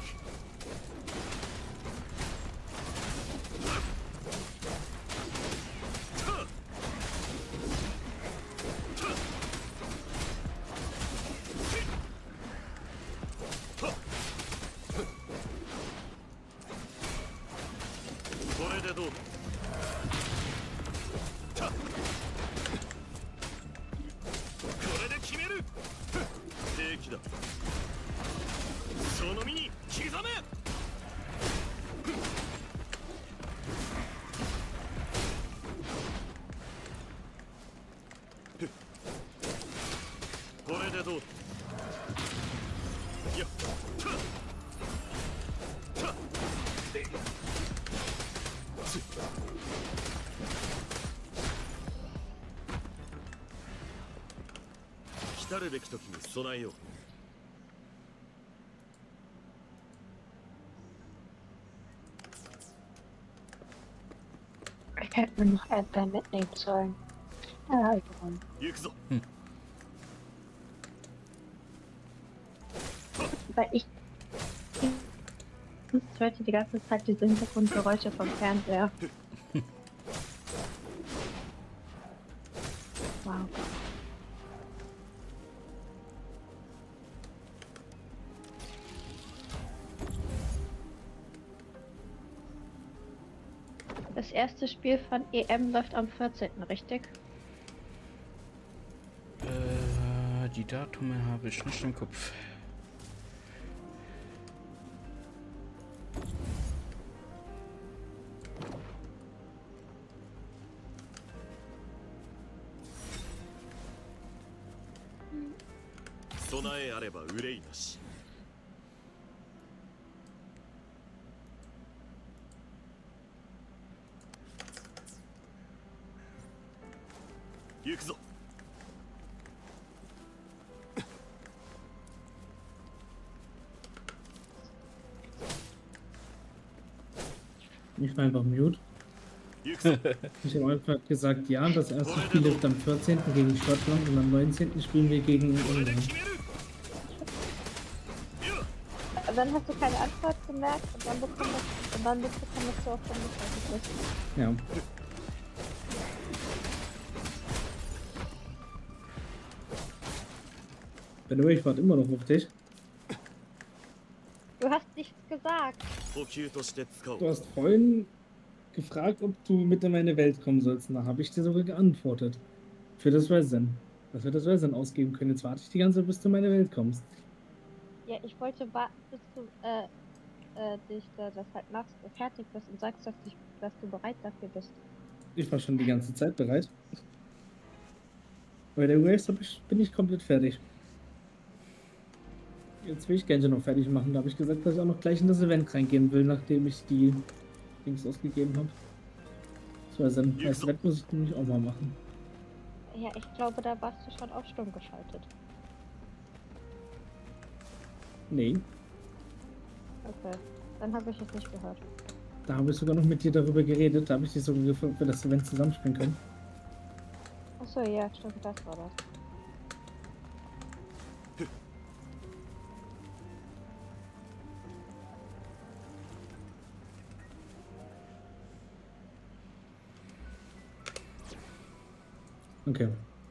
これでどうだ。これで決める。平気だ。その身に刻め。これでどうだ。いや来るべき時に備えよう。 Ich hätte mir noch Erdbeeren mitnehmen sollen. Ja, ich gewonnen. 行くぞ。 Weil ich hörte die ganze Zeit diese Hintergrundgeräusche vom Fernseher. Wow. Das erste Spiel von EM läuft am 14., richtig? Die Datume habe ich nicht im Kopf. Sonae あれば憂いなし。行くぞ。 Ich war einfach mute. Ich habe einfach gesagt, ja, das erste Spiel ist am 14. gegen Schottland und am 19. spielen wir gegen England. Und dann hast du keine Antwort gemerkt und dann bekommst du auch von mir. Ja. By the way, ich warte immer noch auf dich. Du hast nichts gesagt. Du hast vorhin gefragt, ob du mit in meine Welt kommen sollst. Da habe ich dir sogar geantwortet. Für das Resin. Dass wir das Resin ausgeben können. Jetzt warte ich die ganze Zeit, bis du in meine Welt kommst. Ja, ich wollte warten, bis du das halt machst, fertig bist und sagst, dass du bereit dafür bist. Ich war schon die ganze Zeit bereit. Bei der Waves bin ich komplett fertig. Jetzt will ich Genji noch fertig machen. Da habe ich gesagt, dass ich auch noch gleich in das Event reingehen will, nachdem ich die Dings ausgegeben habe. So, also das Event muss ich nämlich auch mal machen. Ja, ich glaube, da warst du schon auf stumm geschaltet. Nee. Okay, dann habe ich es nicht gehört. Da habe ich sogar noch mit dir darüber geredet. Da habe ich dich sogar gefragt, ob wir das Event zusammenspielen können. Achso, ja, stimmt, das war das. Okay.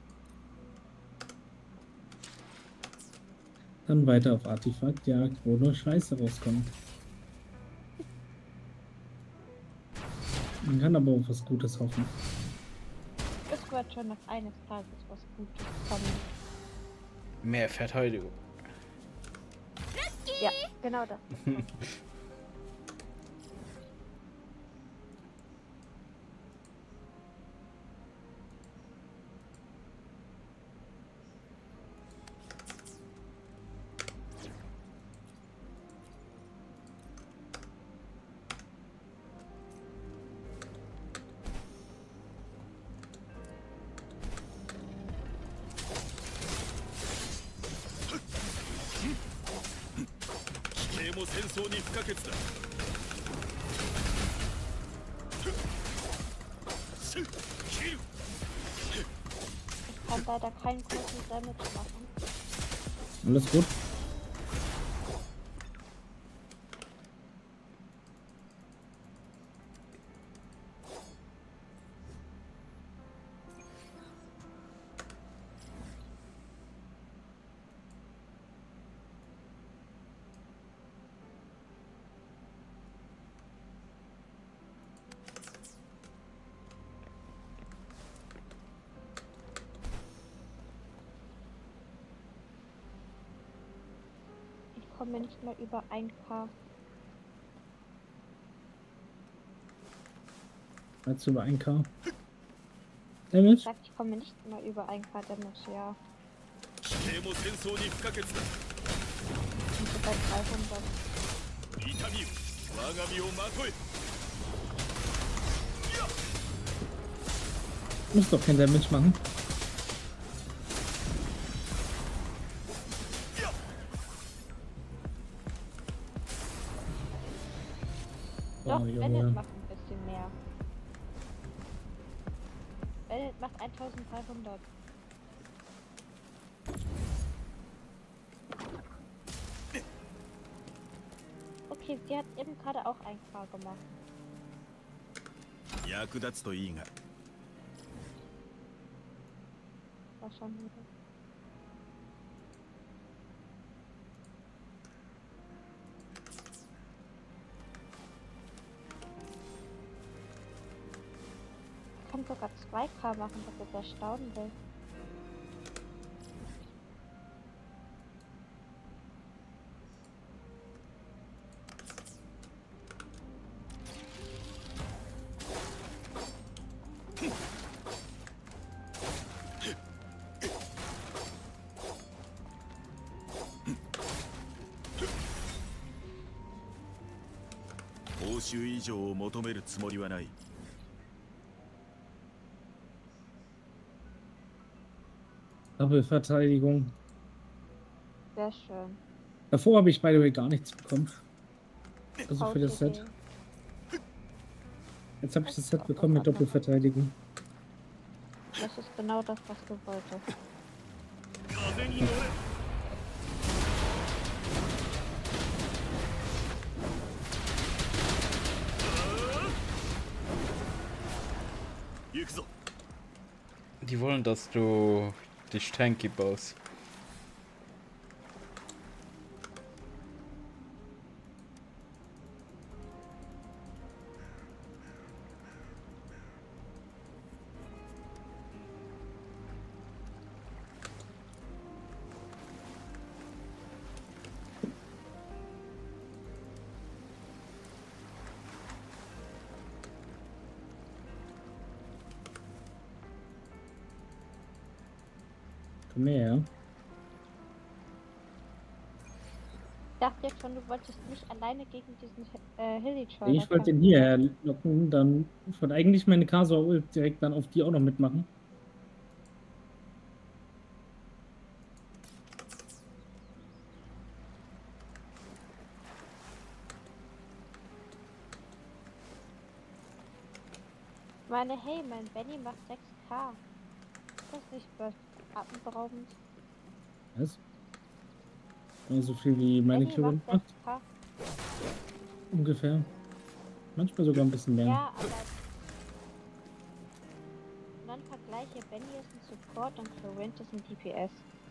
Dann weiter auf Artefaktjagd, wo nur Scheiße rauskommt. Man kann aber auf was Gutes hoffen. Es wird schon noch eines Tages was Gutes kommen. Mehr Verteidigung. Ja, genau das. Ich kann leider keinen großen Damage machen. Alles gut. Ich komme nicht mehr über 1K. Jetzt über 1K. Damage? Ich sag, ich komme nicht mehr über 1K Damage, ja. Ich bin bei 300. Muss doch kein Damage machen. Doch, Oh, Bennett Junge. macht ein bisschen mehr. Bennett macht 1300. Okay, sie hat eben gerade auch 1K gemacht. War schon wieder. Ich kann sogar 2K machen, dass er erstaunen will. Doppelverteidigung. Sehr schön. Davor habe ich by the way gar nichts bekommen. Also für das Okay. Set. Jetzt habe ich das Set bekommen mit Doppelverteidigung. Das ist genau das, was du wolltest. 風に乗れ行くぞ Die wollen, dass du dich tanky baust. Komm her. Ich dachte jetzt schon, du wolltest nicht alleine gegen diesen Hilly Troll. Ich wollte den hierher locken, dann ich wollte eigentlich meine Kasor direkt dann auf die auch noch mitmachen. Ich meine, hey, mein Benny macht 6k. Ist das nicht atemberaubend? Was? So viel wie meine Benny Klon macht macht. 6k. Ungefähr. Manchmal sogar ein bisschen mehr. Ja, aber... Und dann vergleiche, Benny ist ein Support und Florent ist ein DPS.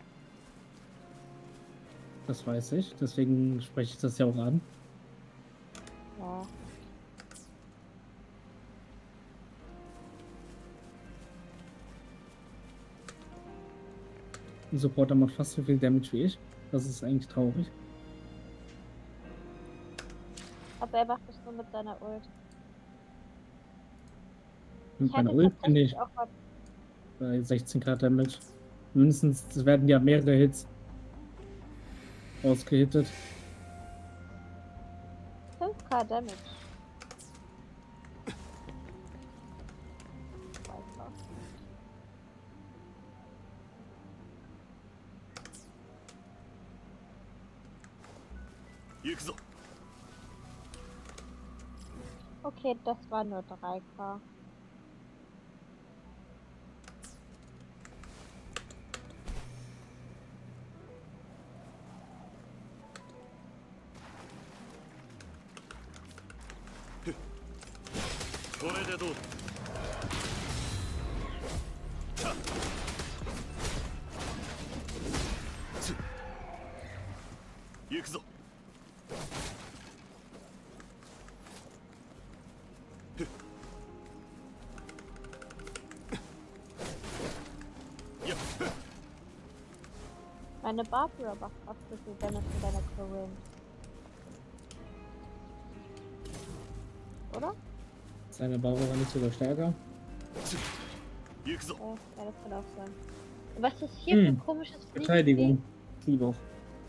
Das weiß ich, deswegen spreche ich das ja auch an. Ja. Ein Supporter macht fast so viel Damage wie ich. Das ist eigentlich traurig. Aber er macht das nur mit seiner Ult. Mit Ich meiner hätte Ult bin ich tatsächlich auch mal bei 16k Damage. Mindestens, es werden ja mehrere Hits ausgehittet. 5k Damage. Weiter. 行くぞ Okay, das war nur 3k. Meine Barbara macht fast so viel Damage mit deiner Corinne. Oder? Seine Barbara nicht sogar stärker. 行くぞ Ja, das kann auch sein. Was ist hier für ein komisches Verteidigung. Ich liebe auch.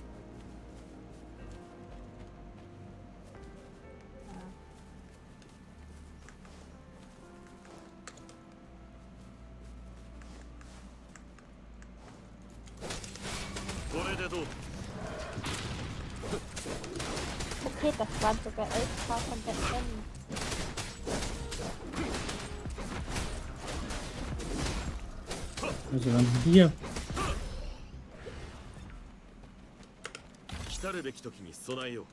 Okay, das waren sogar 11k von der Benny. Also dann hier. 来たるべき時に備えよう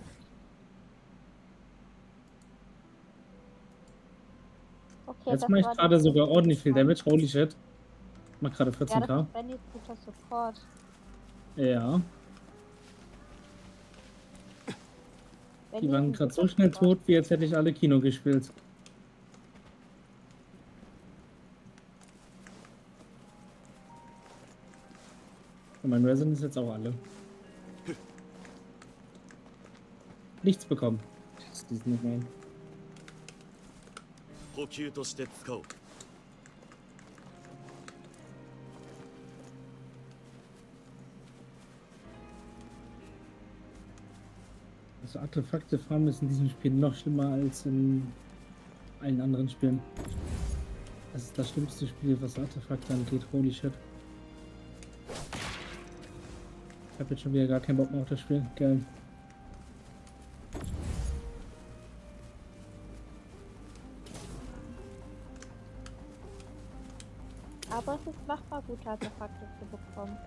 Okay, Jetzt das mache ich war gerade die- sogar ordentlich viel Damage. Holy shit. Mach gerade Ja, das 14k. ist Bennys guter Support. Ja. Benny Die waren ist ein gerade so guter schnell Support. tot, wie als hätte ich alle Kino gespielt. Und mein Resin ist jetzt auch alle. Nichts bekommen. Das ist nicht mein. 補給として使おう Also Artefakte farmen ist in diesem Spiel noch schlimmer als in allen anderen Spielen. Das ist das schlimmste Spiel, was Artefakte angeht. Holy shit. Ich habe jetzt schon wieder gar keinen Bock mehr auf das Spiel. Geil. ist machbar, gute Artefakte zu bekommen.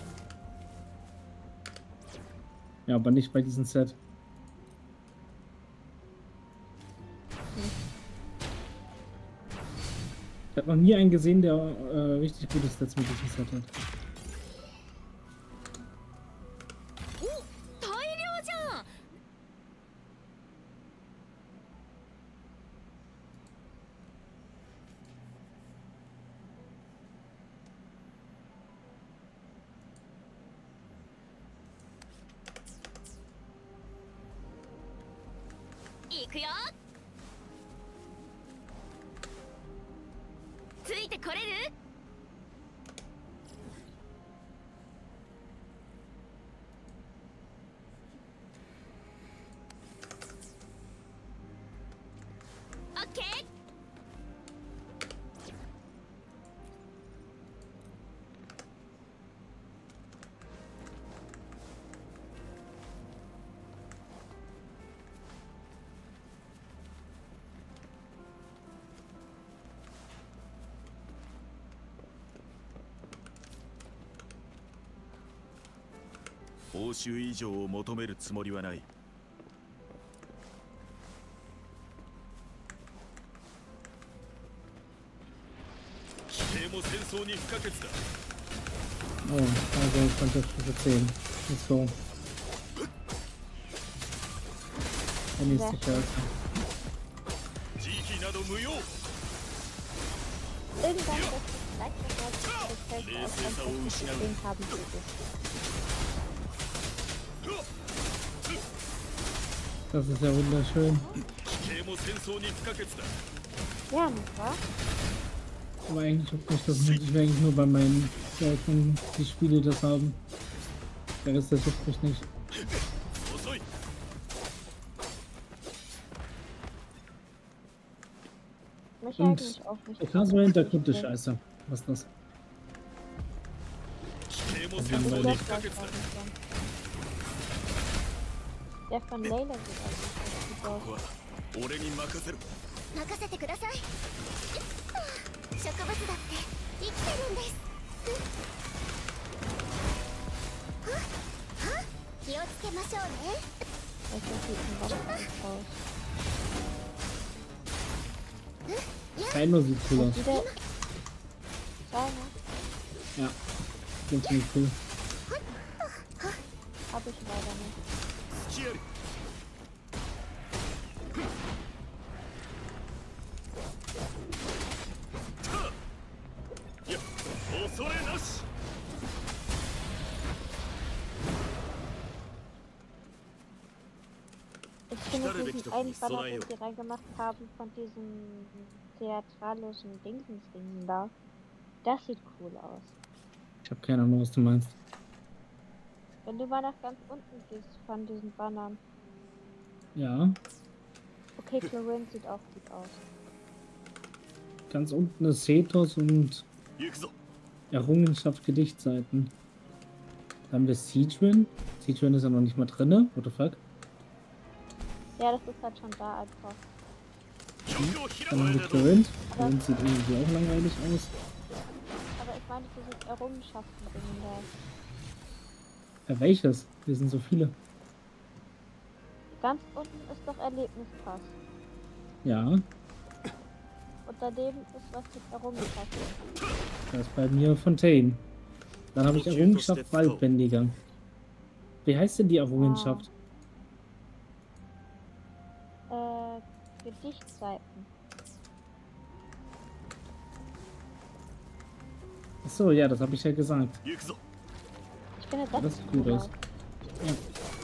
Ja, aber nicht bei diesem Set. Ich habe noch nie einen gesehen, der richtig gute Stats mit diesem Set hat. 大量じゃん。行くよ。ついてこれる？オッケー。 報酬以上を求めるつもりはない。規定も戦争に不可欠だ。 Oh, also Konterstufe 10. Let's go. Der nächste Charakter. 慈悲など無用。 Irgendwann wird es vielleicht nochmal zu System haben würde. Das ist ja wunderschön. 規定も戦争に不可欠だ。 Ja, nicht wahr? Aber eigentlich auch nicht, das will ich eigentlich nur bei meinen Leuten, die Spiele das haben. Der Rest das juckt mich nicht. 遅い。 Mich Und eigentlich auch nicht. der krasse Hintergrund ist scheiße. Was ist das? 規定も戦争に不可欠だ。 Der von Layla sieht eigentlich gut aus. 俺に任せる。 任せてください。植物だって生きてるんです。気をつけましょうね。 Das sieht ein Wasser aus. Keiner sieht cool aus. Wieder. Kleiner. Ja, den finde ich cool. Hab ich leider nicht. 付き合う。 恐れなし。 Ich finde diesen einen Banner, den sie reingemacht haben, von diesen theatralischen Dingsens-Dingen da. Das sieht cool aus. Ich habe keine Ahnung, was du meinst. Wenn du mal nach ganz unten gehst von diesen Bannern. Ja, Okay, Clarence sieht auch gut aus. ganz unten ist Sethos und 行くぞ。 Errungenschaft Gedichtseiten. Da haben wir Siegewin. Siegewin ist ja noch nicht mal drinne. What the fuck? Ja, das ist halt schon da einfach. Dann haben wir Clarence. Clarence sieht irgendwie auch langweilig aus. Aber ich meine dieses Errungenschaften-Ding da. Ja, welches? Wir sind so viele. Ganz unten ist doch Erlebnispass. Ja, Und daneben ist was mit Errungenschaften. das ist bei mir Fontaine. Dann habe ich Errungenschaft Waldbändiger. Wie heißt denn die Errungenschaft? Gedichtseiten. Achso, ja, das habe ich ja gesagt. 行くぞ。 Ich finde Das das sieht cool gut aus. aus. Ja.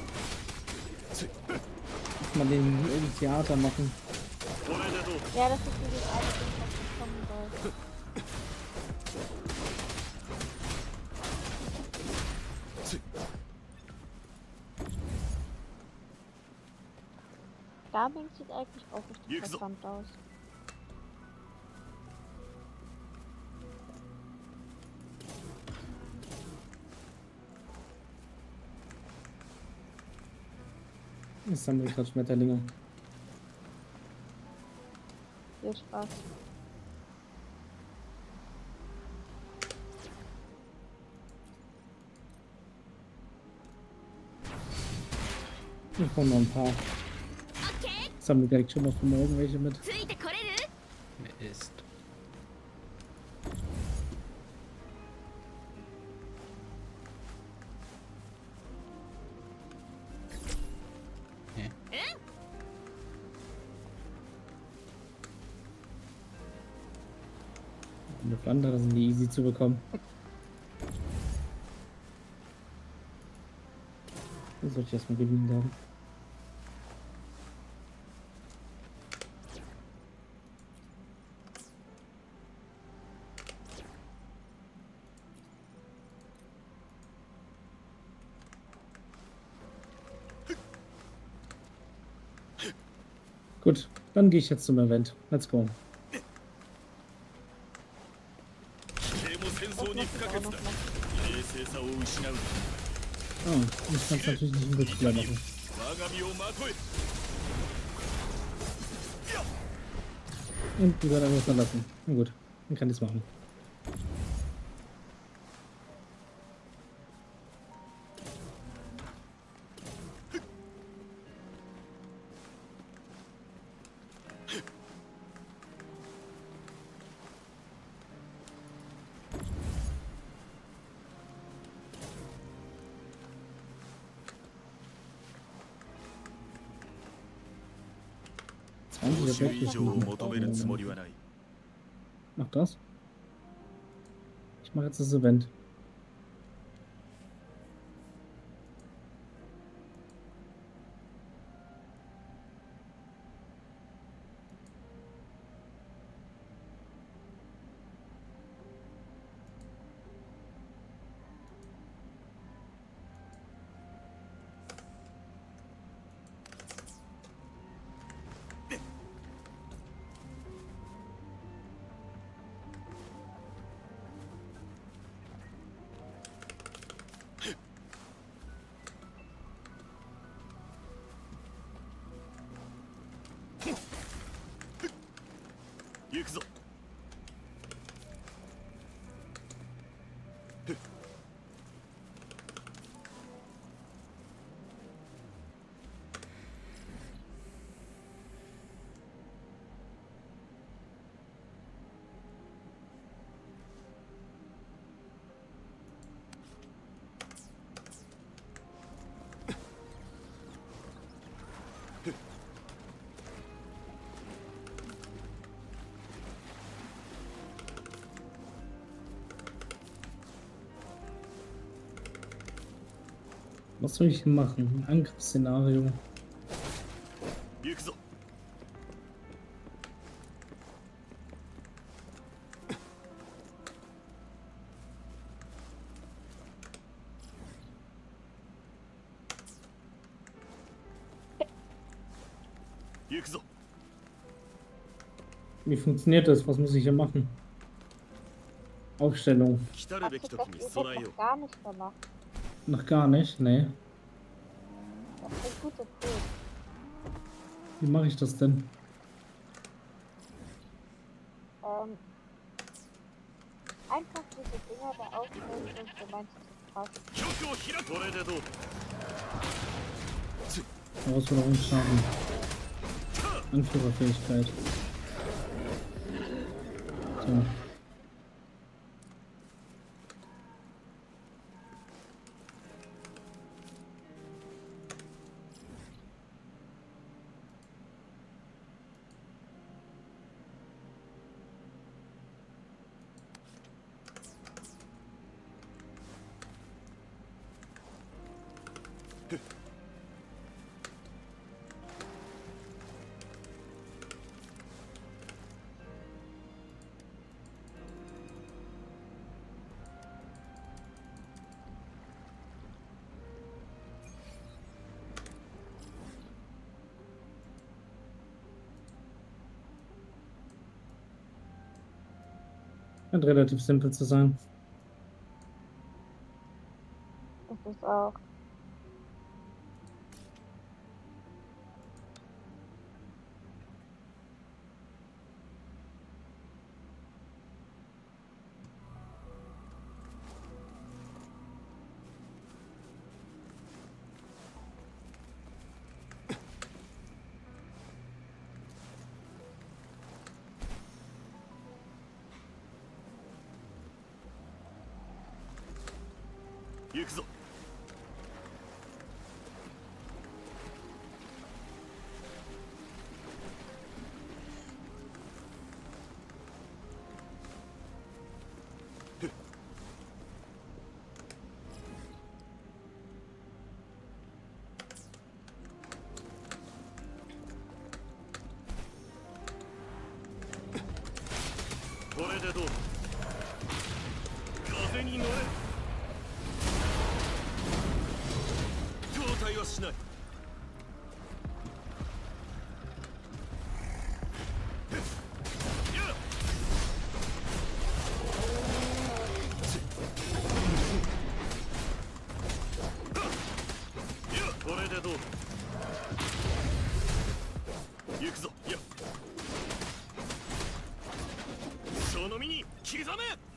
Muss man den im Theater machen. これでどう。 Ja, das ist dieses eine Ding, was kommen soll. Garbing sieht eigentlich auch richtig interessant aus. Ich sammle gerade Schmetterlinge. Viel Spaß. Ich brauche noch ein paar. Sammle direkt schon mal für morgen welche mit. Wer ist? Eine Wanderer sind die easy zu bekommen. Das sollte ich erstmal genügend haben. Gut, dann gehe ich jetzt zum Event. Let's go. Oh, ich kann es natürlich nicht im Rückspieler machen. Und die wird einfach verlassen. Na gut, dann kann ich es machen. Mach das. Ich mache jetzt das Event. Was soll ich machen? Ein Angriffsszenario. Wie funktioniert das? Was muss ich hier machen? Aufstellung. Hast du das noch gar nicht gemacht? Noch gar nicht? Nee. Das ist eine gute Idee. Wie mache ich das denn? Einfach diese Dinger da aufstellen und du meinst, das passt. Herausforderung schaffen. Anführerfähigkeit. So. Scheint relativ simpel zu sein. Das ist auch. 行くぞ。これでどうだ。風に乗れ。後退はしない。これでどうだ。行くぞ。いや、その身に刻め。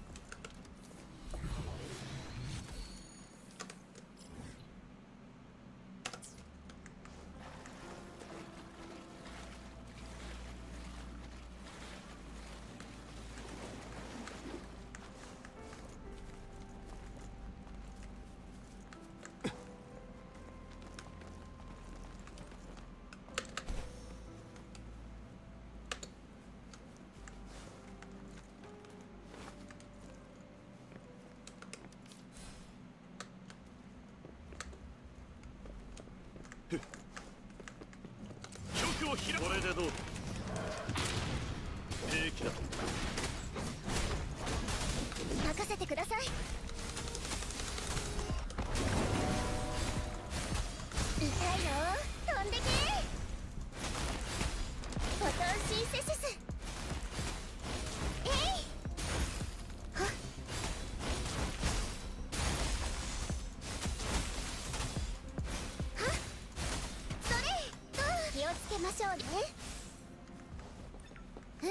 局を開く。これでどうだ。平気だ。 任せてください。痛いよ、飛んでけ。ボトンシンセシス。えいはっ。はっ、それ。気をつけましょうね。うん。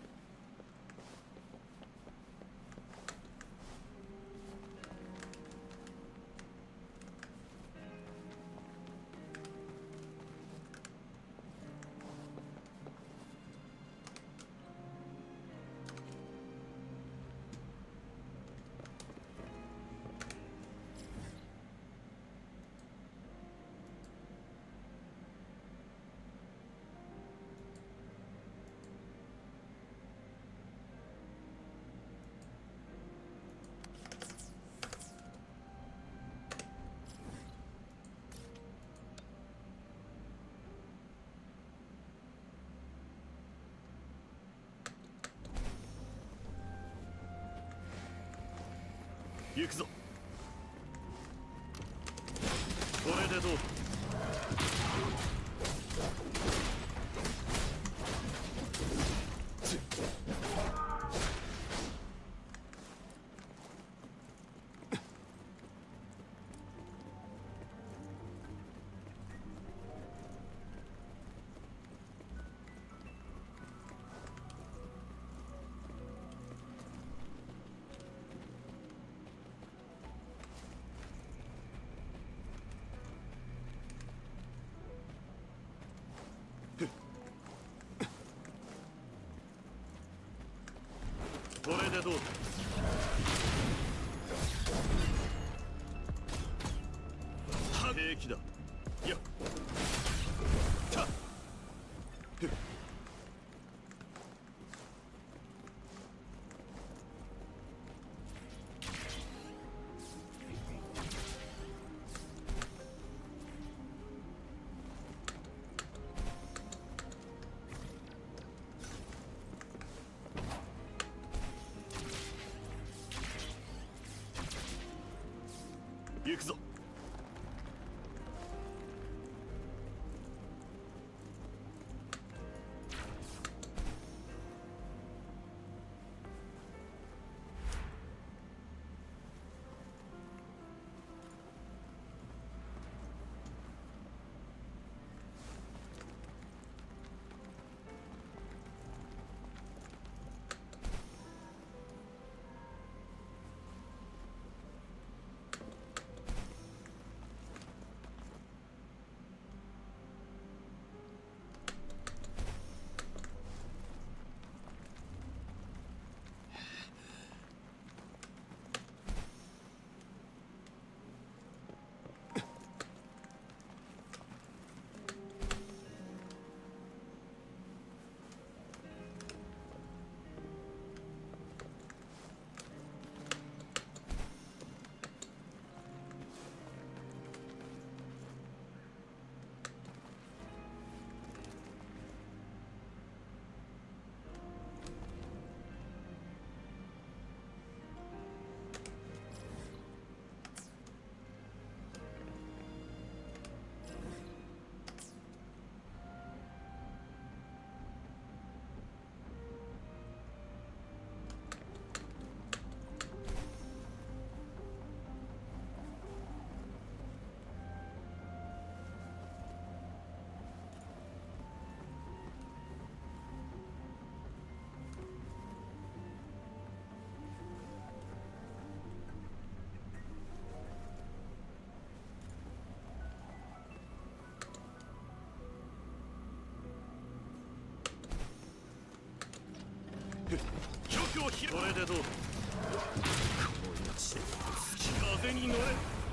行くぞ。これでどうだ。これでどうだ。平気だ。いや、たっ。行くぞ。 ひこれでどうこの命で風に乗れ。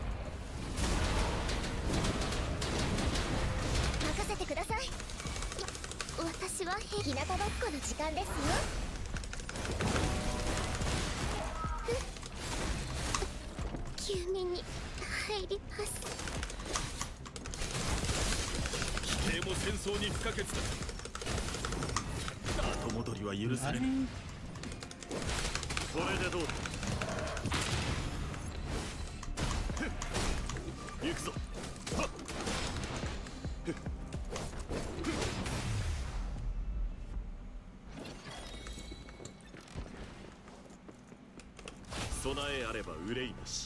任せてください。私は日向ぼっこの時間ですよ。休眠に入ります。 否定も戦争に不可欠だ。後戻りは許されない。これでどうだ。行くぞ。はっ備えあれば憂いなし。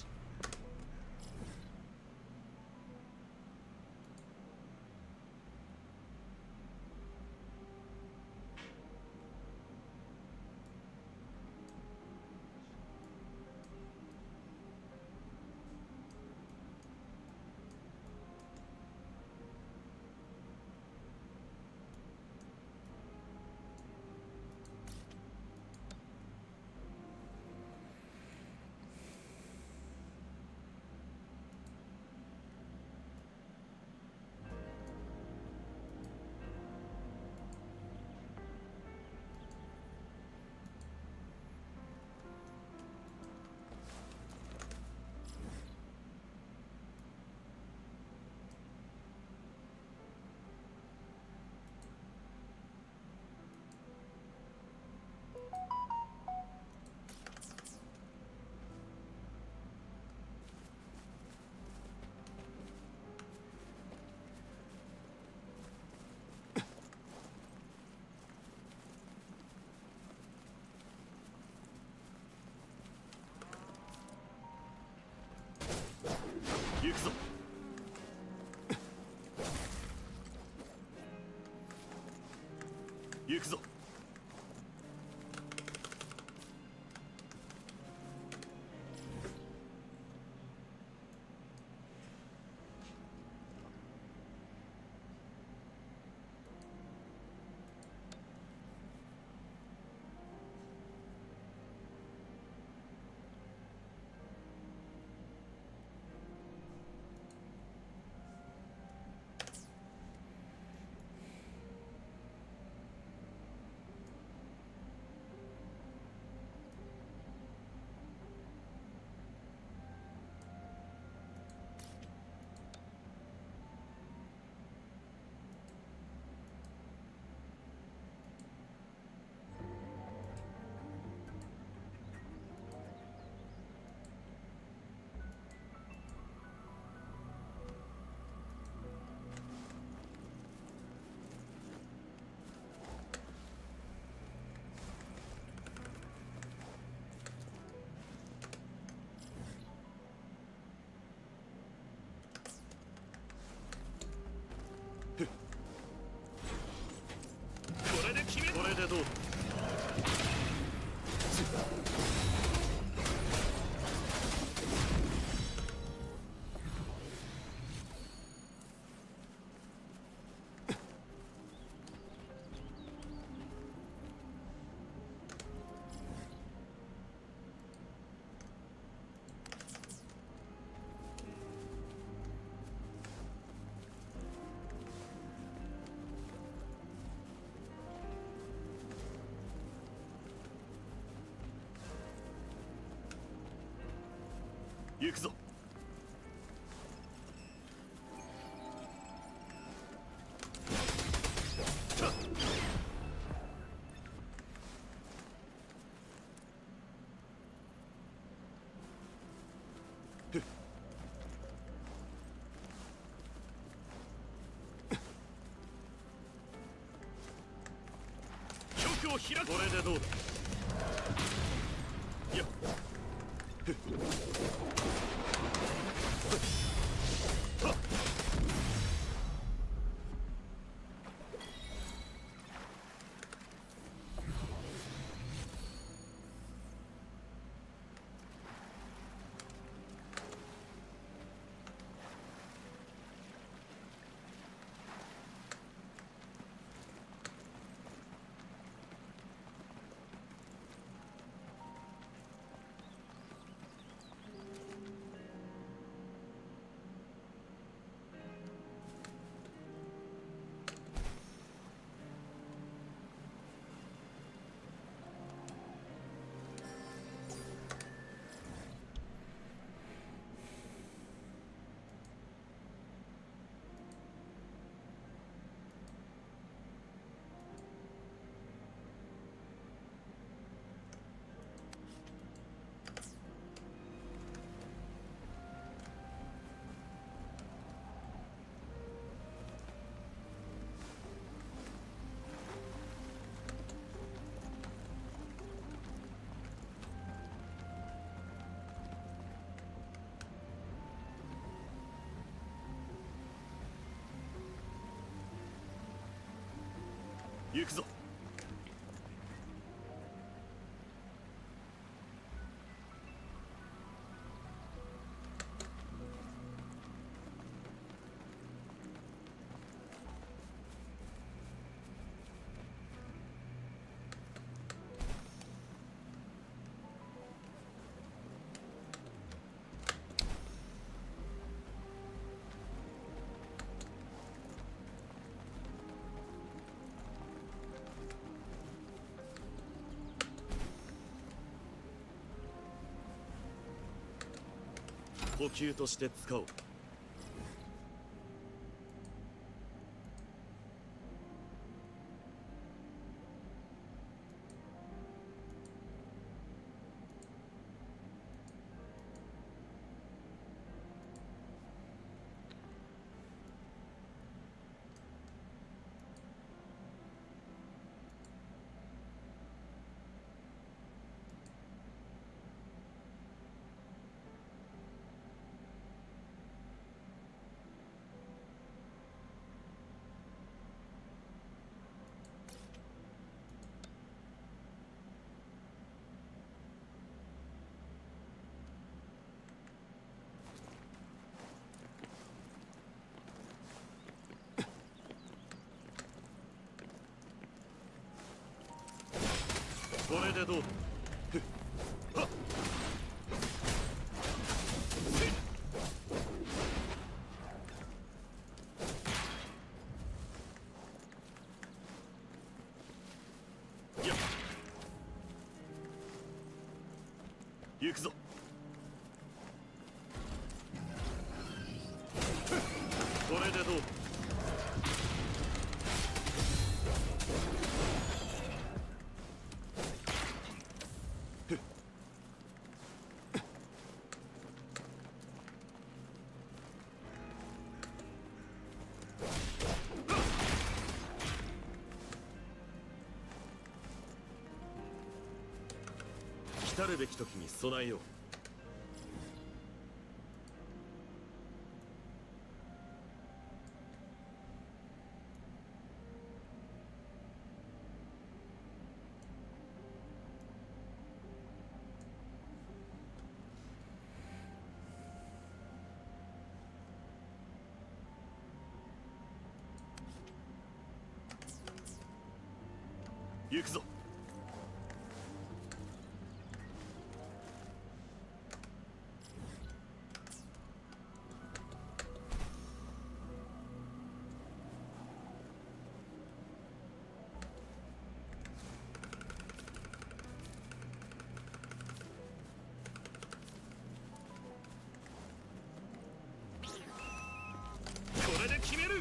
行くぞ。行くぞ。これでどうだ。行くぞ。局を開く。これでどうだ。いや行くぞ。補給として使おう。これでどうだ。行くぞ。これでどうだ。来るべき時に備えよう。行くぞ。これで決める。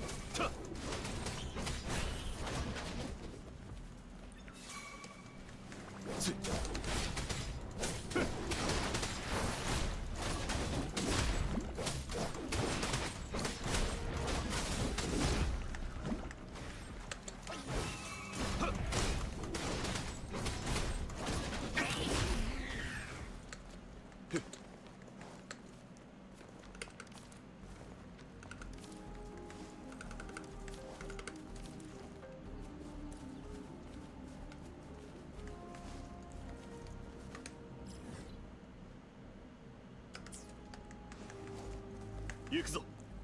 行くぞ。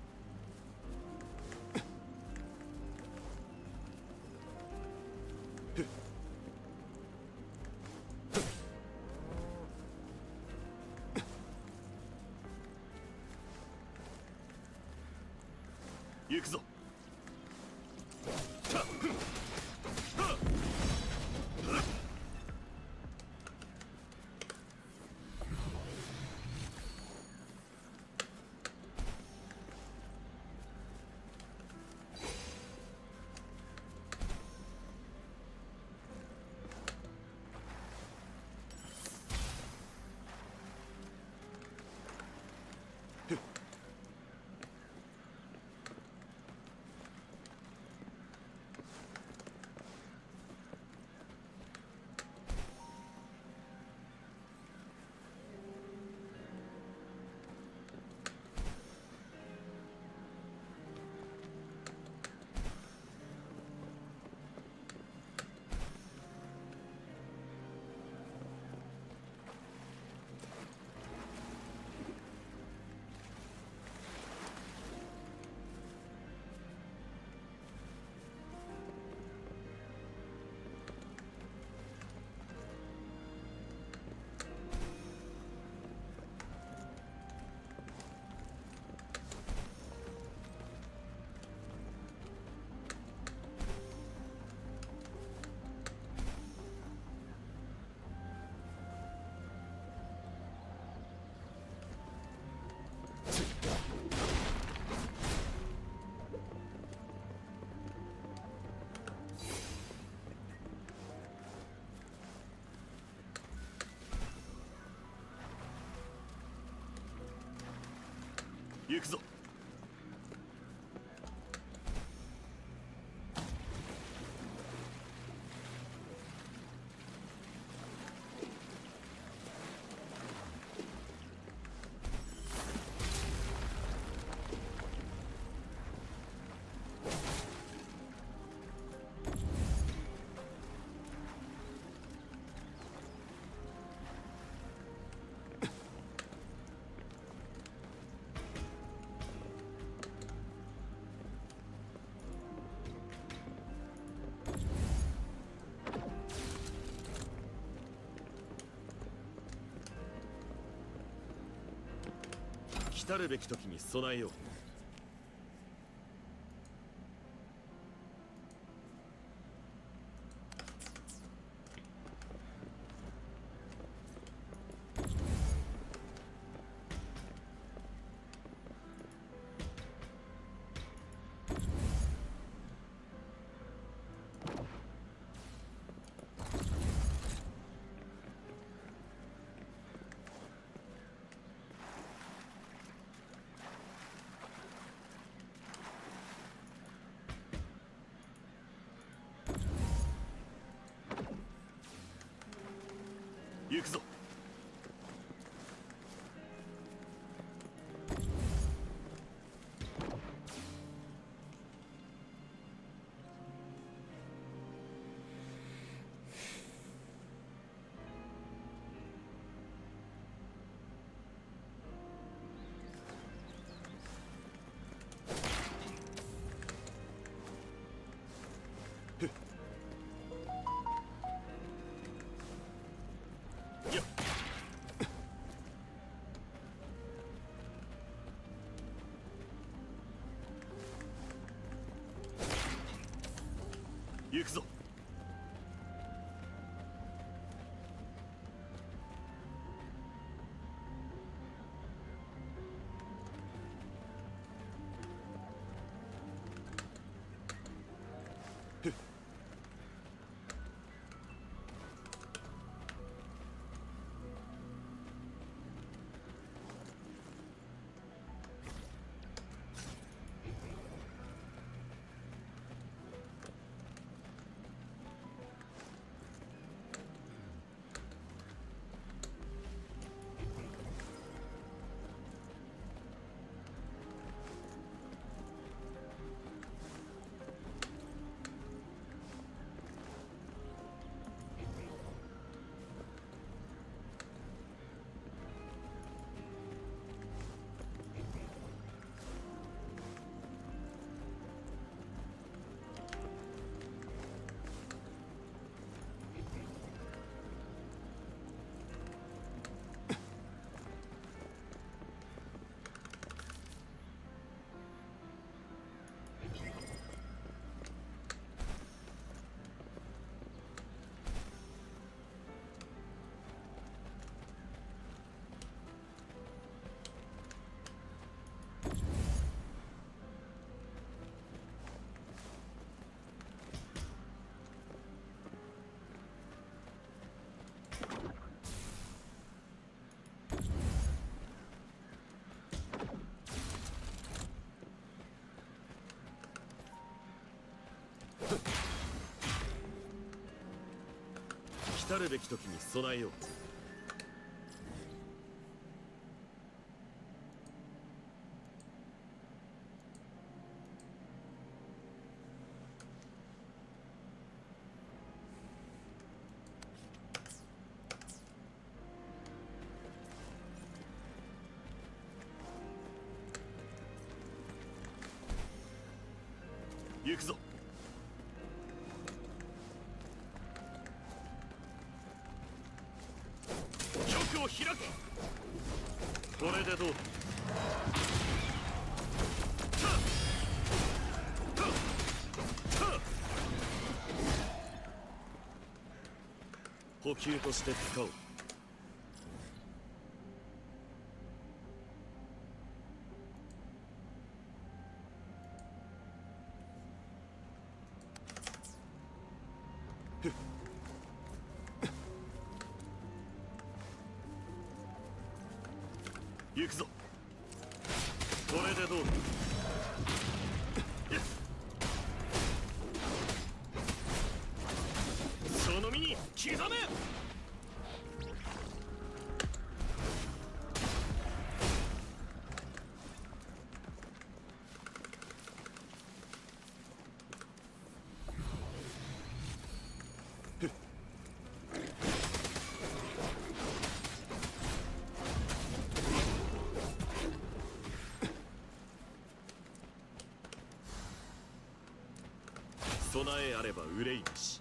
行くぞ。 行くぞ。来るべき時に備えよう。行くぞ。行くぞ。来るべき時に備えよう。行くぞ。局を開く。これでどう？補給として使おう。行くぞ。 これでどうだ。その身に刻め。備えあれば憂いなし。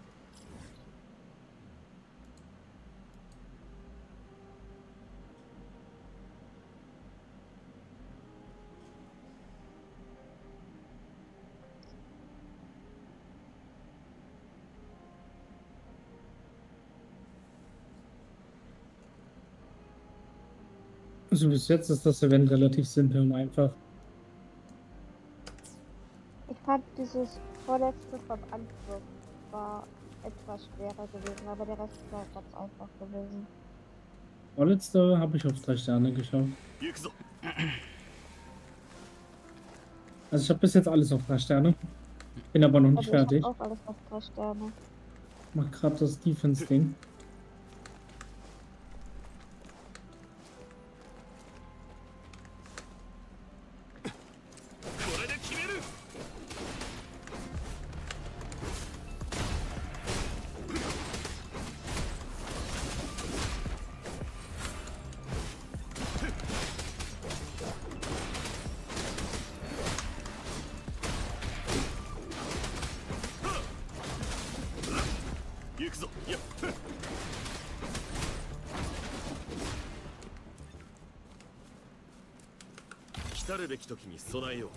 Also bis jetzt ist das Event relativ simpel und einfach. Ich fand dieses vorletzte vom Angriff war etwas schwerer gewesen, aber der Rest war ganz einfach gewesen. Vorletzte habe ich auf 3 Sterne geschaut. Also ich habe bis jetzt alles auf 3 Sterne. Bin aber noch nicht fertig. Ich habe auch alles auf 3 Sterne. Mach gerade das Defense-Ding.来るべき時に備えよう。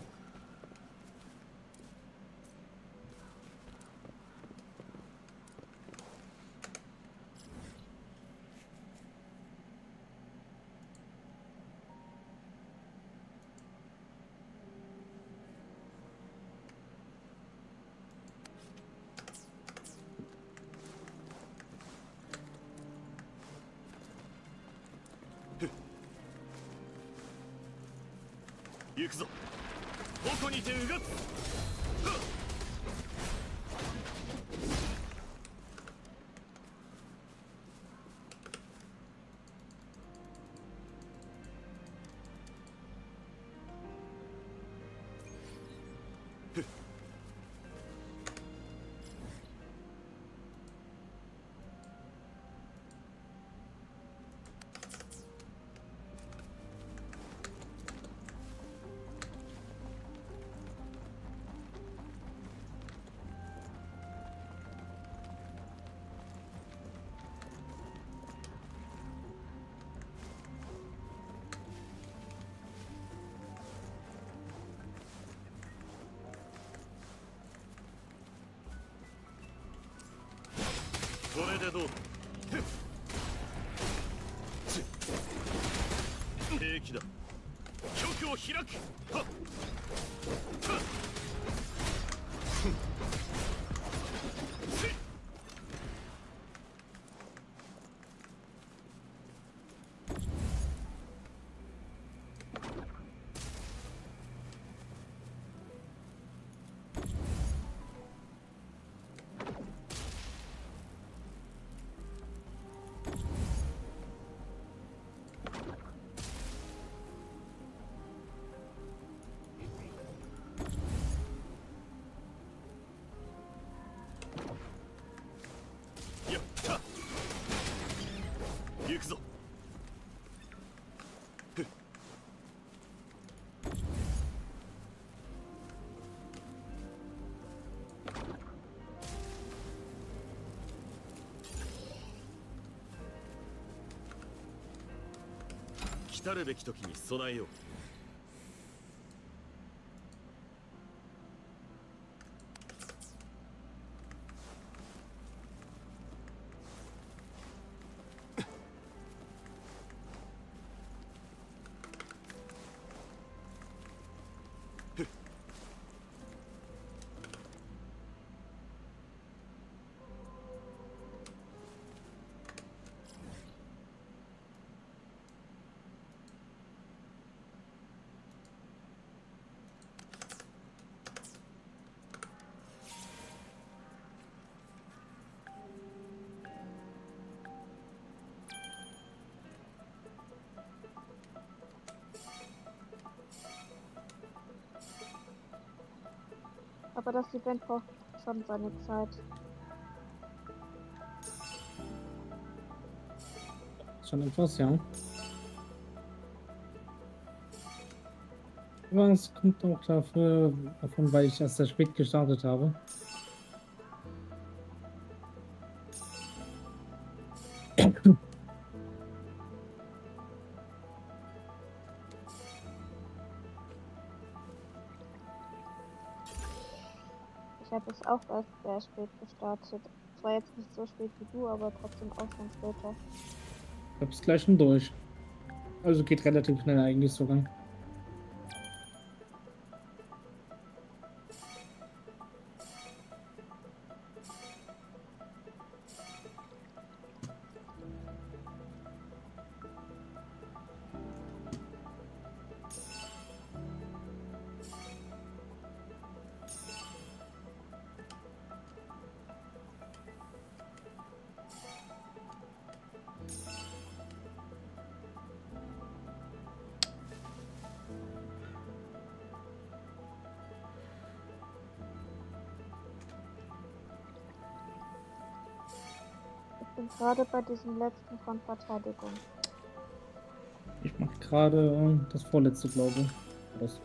行くぞ。矛にてうがつ。これでどうだ。平気だ。局を開く。はっ。行くぞ。来るべき時に備えよう。 Aber das Event braucht schon seine Zeit. Schon etwas, ja. Aber es kommt auch davon, weil ich erst sehr spät gestartet habe. Ich habe es auch erst sehr spät gestartet. Zwar jetzt nicht so spät wie du, aber trotzdem auch schon später. Ich hab's gleich schon durch. Also geht relativ schnell eigentlich sogar. Ich bin gerade bei diesem letzten von Verteidigung. Ich mache gerade das vorletzte, glaube ich. Das.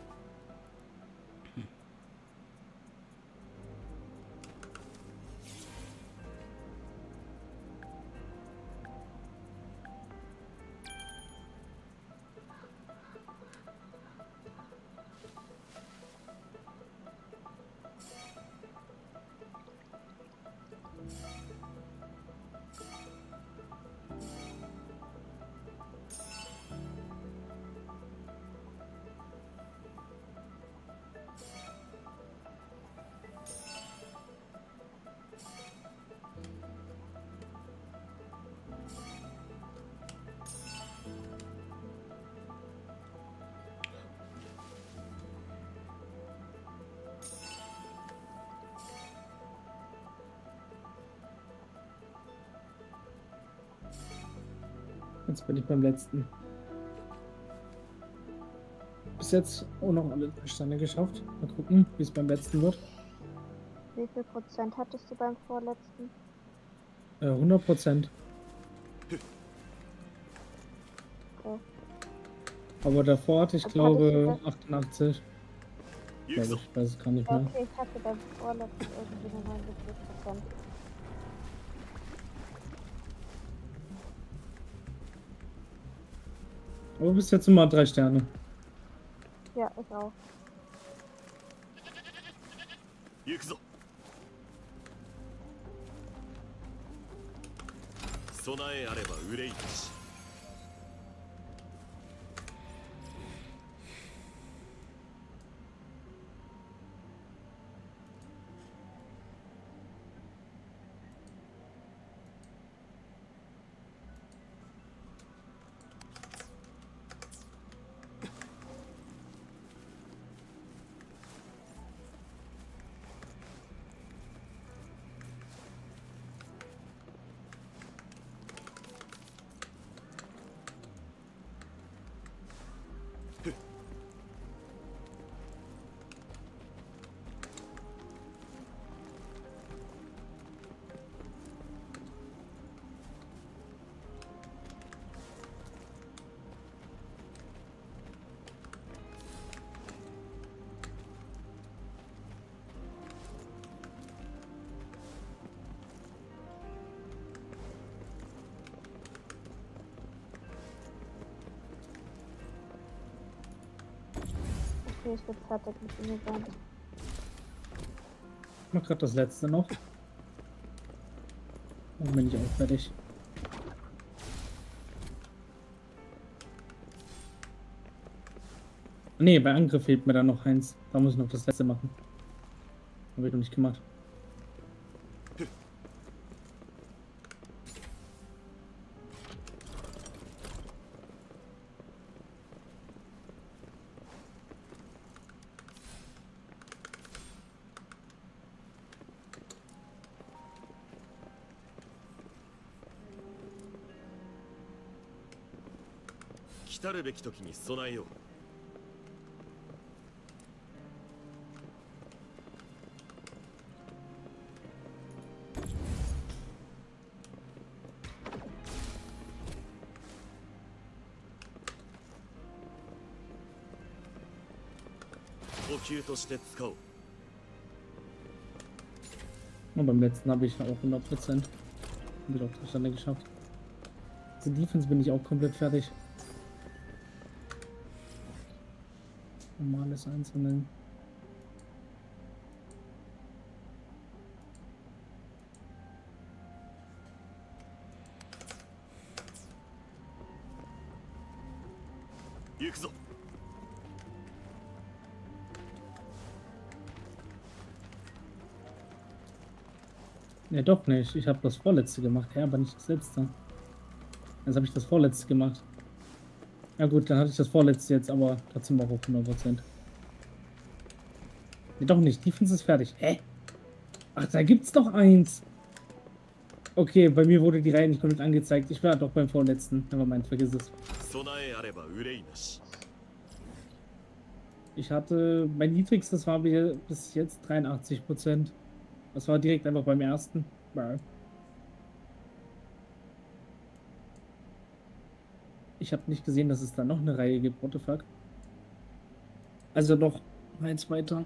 Jetzt bin ich beim letzten. Bis jetzt auch noch alle 3 Sterne geschafft. Mal gucken, wie es beim letzten wird. Wie viel Prozent hattest du beim vorletzten? 100%. Okay. Aber davor hatte ich, Was glaube, hattest 88. Glaube ich, weiß es gar nicht Ja, mehr. okay, ich hatte beim vorletzten irgendwie nur 79%. Aber bis jetzt immer 3 Sterne. Ja, ich auch. 行くぞ備えあれば憂いなし Okay, ich bin fertig mit dem Event. Ich mache gerade das letzte noch. Dann bin ich auch fertig. Nee, bei Angriff fehlt mir dann noch eins. Da muss ich noch das letzte machen. Habe ich noch nicht gemacht. 来たるべき時に備えよう補給として使おう。 Und beim letzten habe ich auch 100%. Wird auch zustande geschafft. Zur Defense bin ich auch komplett fertig. Normales Einzelne. Ne, doch nicht. Ich habe das vorletzte gemacht, ja, aber nicht das letzte. Jetzt habe ich das vorletzte gemacht. Ja gut, dann hatte ich das vorletzte jetzt, aber trotzdem auch auf 100%. Ne, doch nicht. Defense ist fertig. Hä? Ach, da gibt's doch eins. Okay, bei mir wurde die Reihe nicht komplett angezeigt. Ich war doch beim vorletzten. Aber mein, vergiss es. Ich hatte, mein niedrigstes war bis jetzt 83%. Das war direkt einfach beim ersten. Ich habe nicht gesehen, dass es da noch eine Reihe gibt. What the fuck? Also noch eins weiter.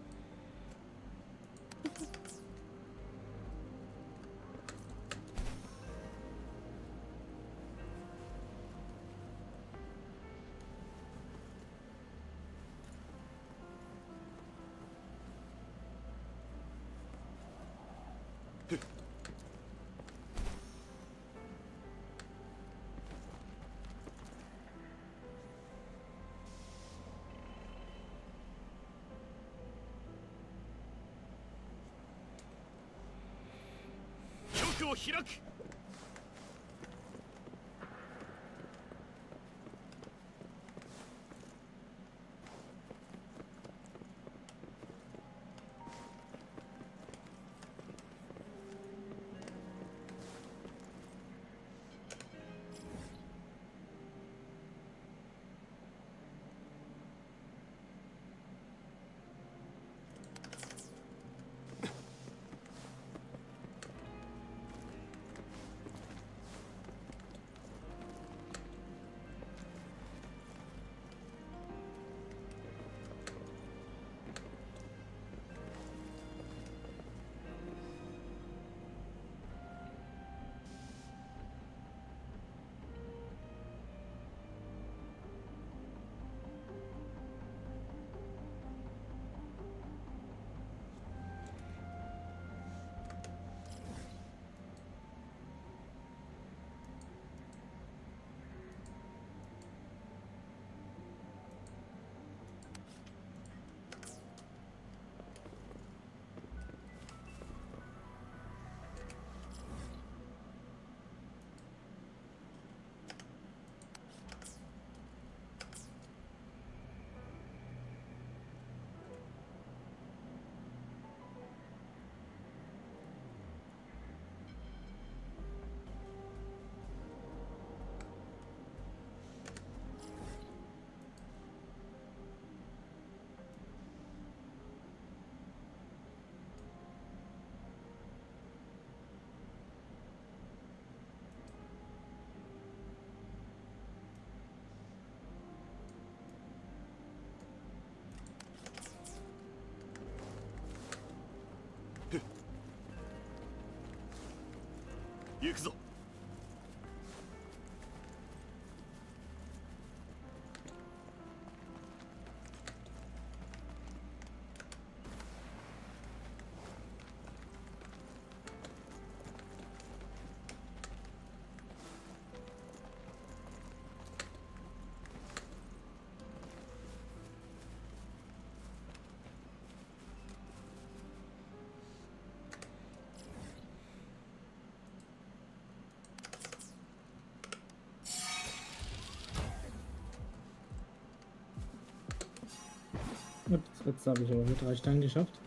Gut, das letzte habe ich aber mit 3 Steinen geschafft.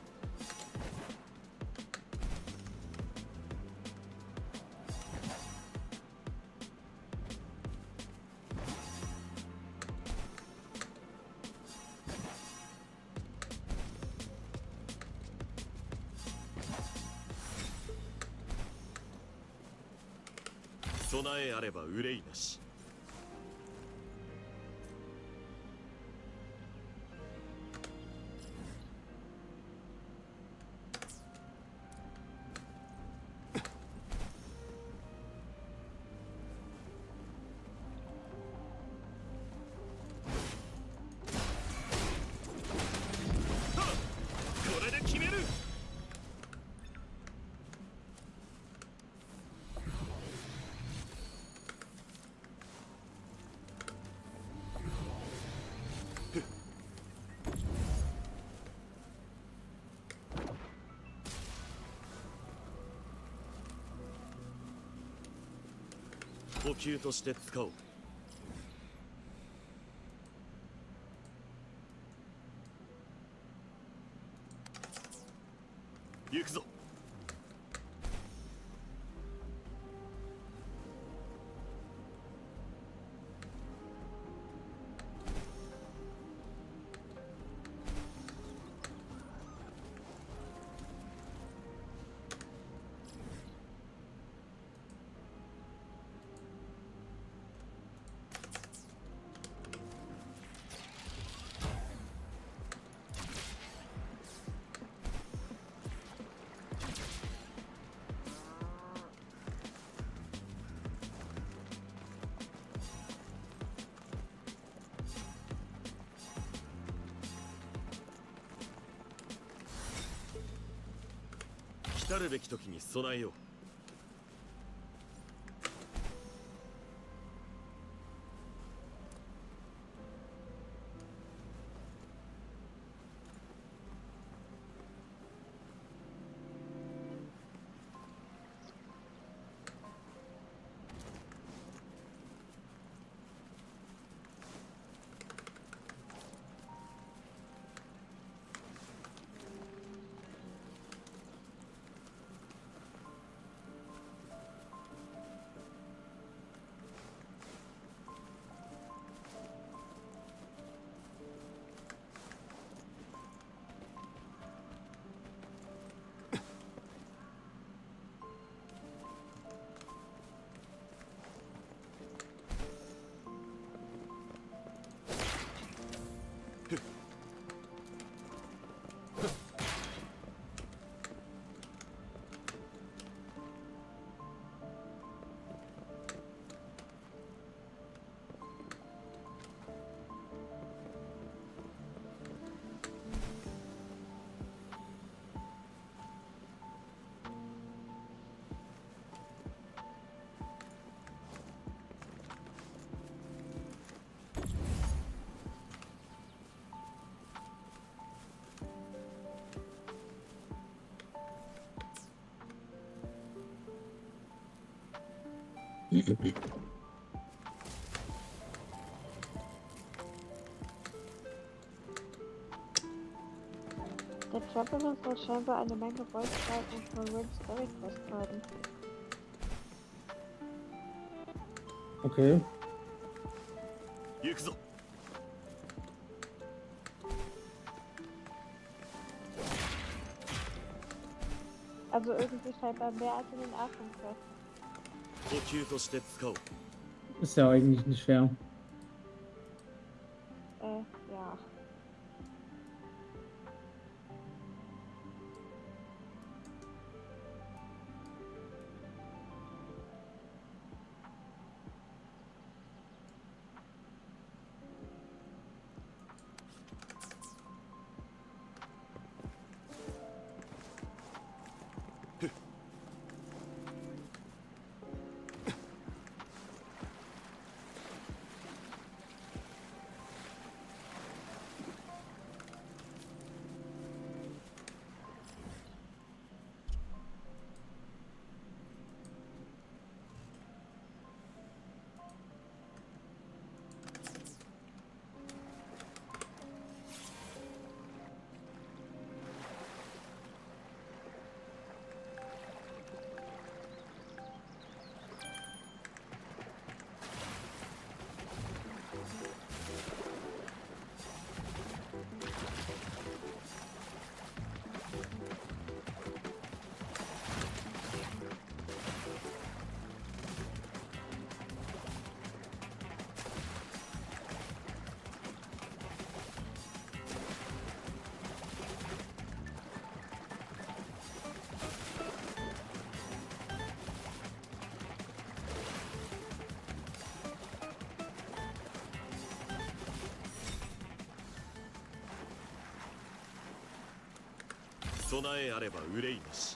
補給として使おう。行くぞ。来るべき時に備えよう。 Der Traveler soll scheinbar eine Menge Vollzeiten von Win Story Quest haben. Okay. Also irgendwie scheinbar mehr als in den Aachen Quest. Ist ja eigentlich nicht fair. Ja. 備えあれば憂いなし。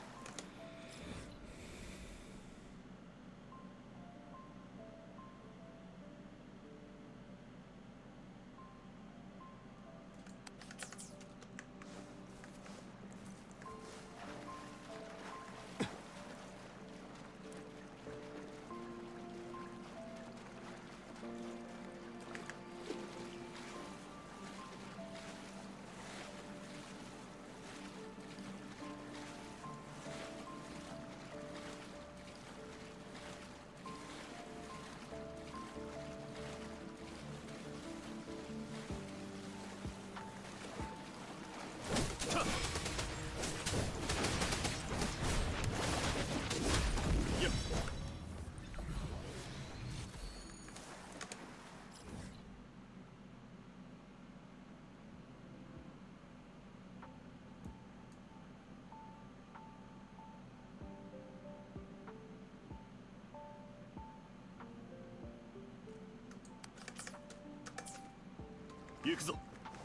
行くぞ。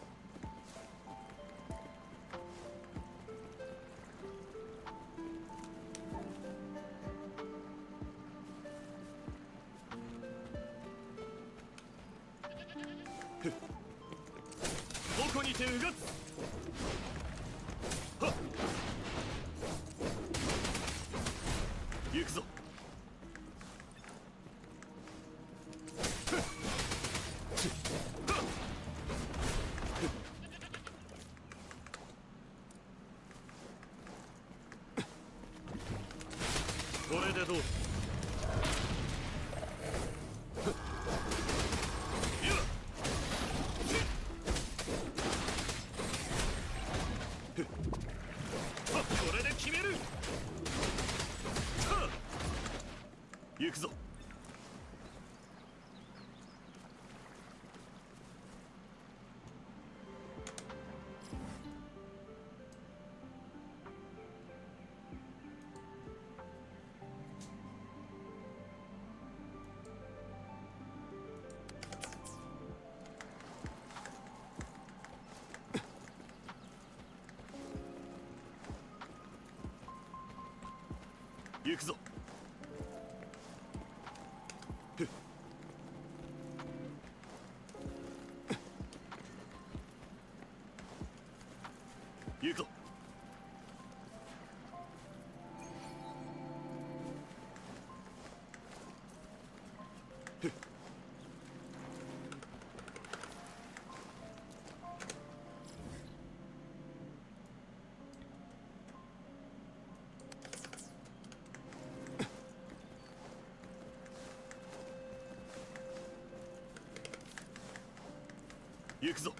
どこにてうがつ。はっ、行くぞ。これでどう。これで決める。行くぞ。行くぞ。行くぞ。行くぞ。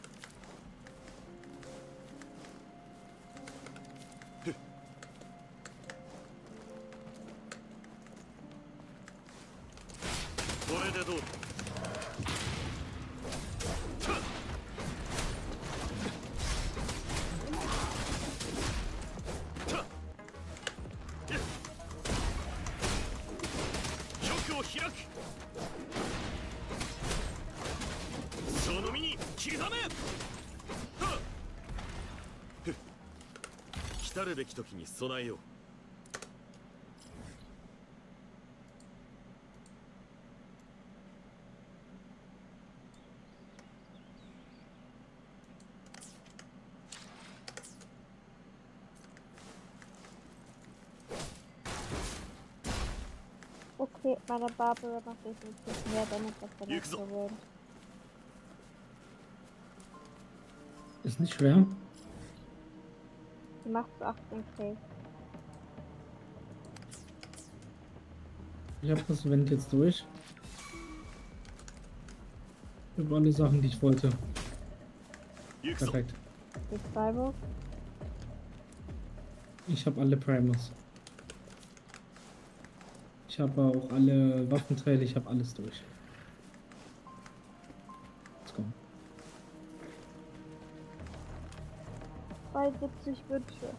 これでどうだ。玉を開く。その身に刻め。来るべき時に備えよう。 Okay, meine Barbara macht definitiv mehr Damage als der nächste Win. Ist nicht schwer. Die macht so 18k. Ich habe das Event jetzt durch. Über alle Sachen, die ich wollte. Perfekt. Die Primals? Ich habe alle Primals. Ich habe auch alle Waffenteile, ich habe alles durch. Let's go. 72 Wünsche.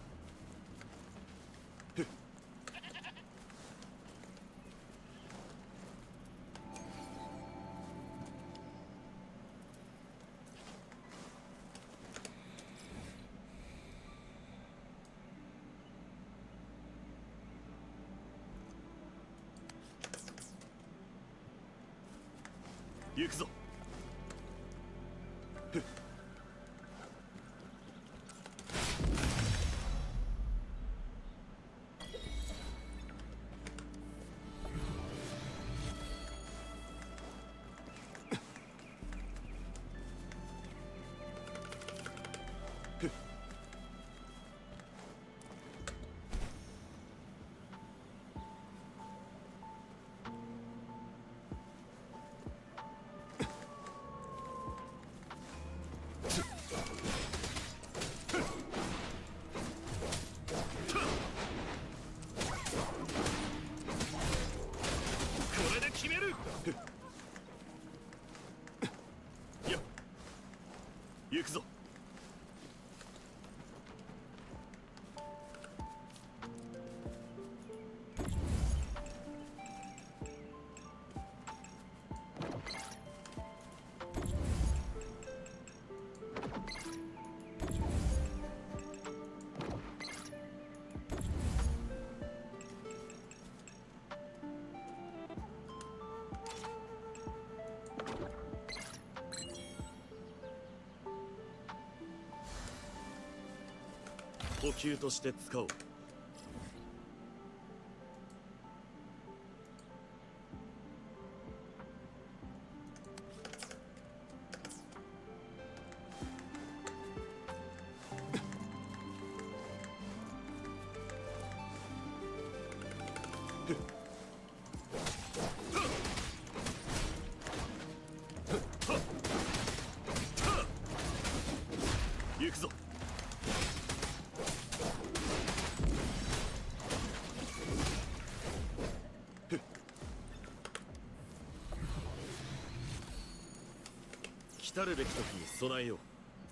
行くぞ。行くぞ。 補給として使おう。行くぞ。来たるべき時に備えよう。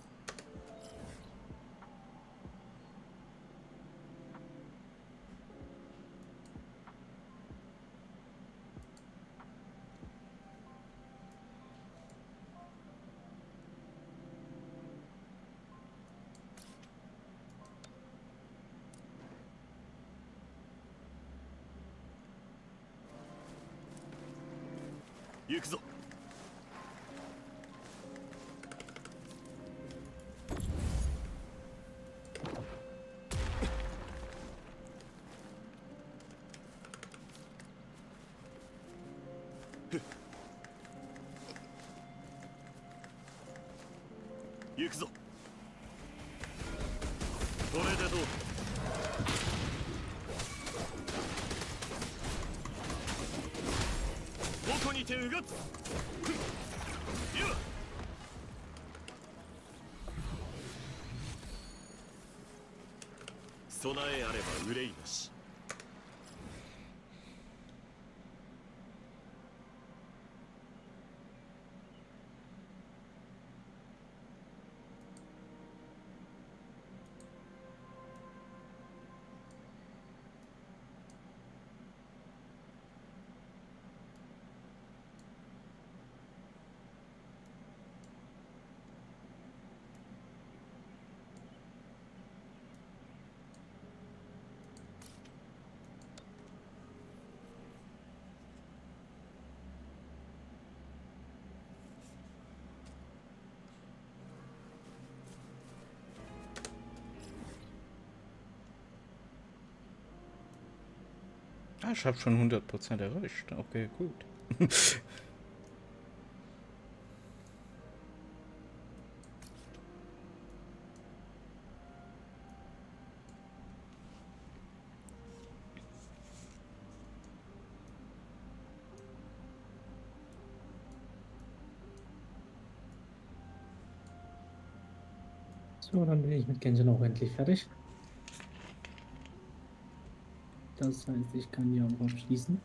行くぞ。行くぞ。これでどう？どこにてうがつ。備えあれば憂いなし。 Ah, ich habe schon 100% erreicht. Okay, gut. So, dann bin ich mit Genshin auch endlich fertig. Das heißt, ich kann hier auch abschließen.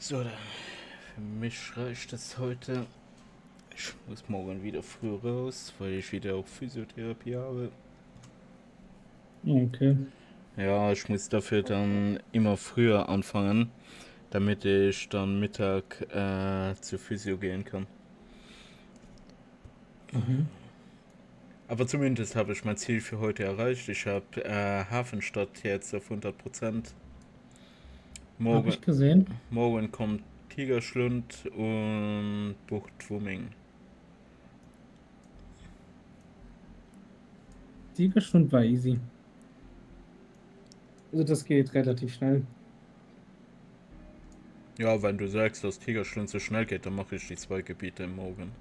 So, dann. Für mich reicht es heute. Ich muss morgen wieder früh raus, weil ich wieder auch Physiotherapie habe. Okay. Ja, ich muss dafür dann immer früher anfangen, damit ich dann Mittag zur Physio gehen kann. Mhm. Aber zumindest habe ich mein Ziel für heute erreicht. Ich habe Hafenstadt jetzt auf 100%. Habe ich gesehen. Morgen kommt Tigerschlund und Bucht Wumming. Tigerschlund war easy. Also das geht relativ schnell. Ja, wenn du sagst, dass Tigerschlund so schnell geht, dann mache ich die 2 Gebiete morgen.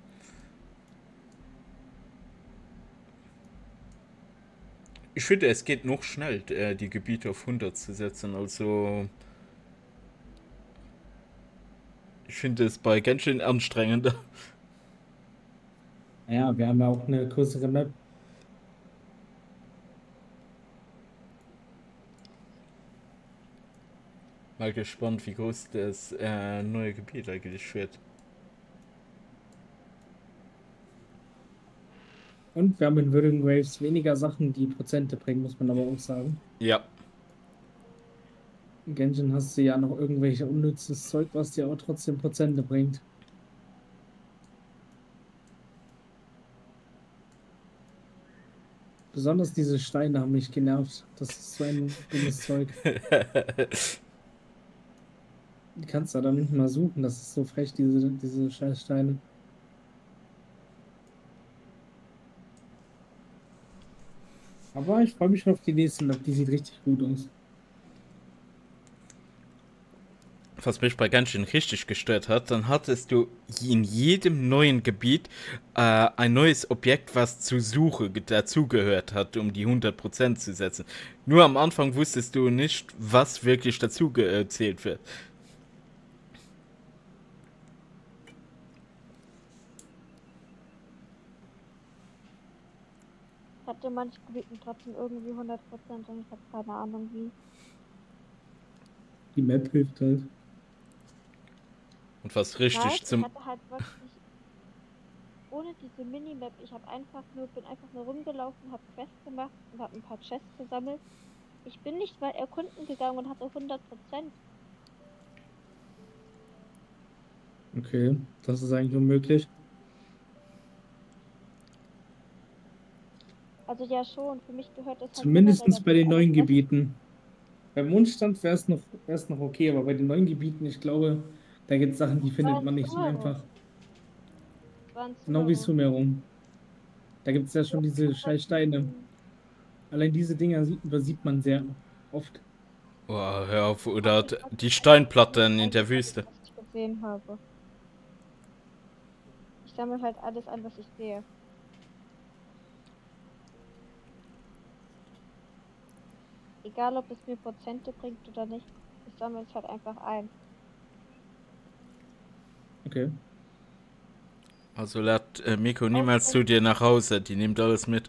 Ich finde, es geht noch schnell, die Gebiete auf 100 zu setzen. Also, ich finde es bei ganz schön anstrengender. Ja, wir haben ja auch eine größere Map. Mal gespannt, wie groß das neue Gebiet eigentlich wird. Und wir haben in Wuthering Waves weniger Sachen, die Prozente bringen, muss man aber auch sagen. Ja. In Genshin hast du ja noch irgendwelche unnützes Zeug, was dir aber trotzdem Prozente bringt. Besonders diese Steine haben mich genervt. Das ist so ein dummes Zeug. Die kannst du dann nicht mal suchen. Das ist so frech, diese scheiß Steine. Aber ich freue mich schon auf die nächste Map. Die sieht richtig gut aus. Was mich bei ganz schön richtig gestört hat, dann hattest du in jedem neuen Gebiet ein neues Objekt, was zur Suche dazugehört hat, um die 100% zu setzen. Nur am Anfang wusstest du nicht, was wirklich dazu gezählt wird. Ich hatte manche Gebieten trotzdem irgendwie 100% und ich habe keine Ahnung wie. Die Map hilft halt. Und was richtig Nein, ich hatte halt wirklich ohne diese Minimap, ich habe bin einfach nur rumgelaufen, habe Quests gemacht und habe ein paar Chests gesammelt. Ich bin nicht mal erkunden gegangen und hatte 100%. Okay, das ist eigentlich unmöglich. Also ja schon, für mich gehört das halt Zumindest generell bei dazu, den alle neuen Quests. Gebieten. Beim Mondstand wär's noch okay, aber bei den neuen Gebieten, ich glaube, da gibt es Sachen, die findet man nicht so einfach. Genau wie Sumerum. Da gibt es ja schon diese scheiß Steine. Allein diese Dinger übersieht man sehr oft. Oh, hör auf, oder die Steinplatten in der Wüste. Was ich gesehen habe. Ich sammle halt alles an, was ich sehe. Egal, ob es mir Prozente bringt oder nicht, ich sammle es halt einfach ein. Okay. Also lädt Miko niemals zu dir nach Hause, die nimmt alles mit.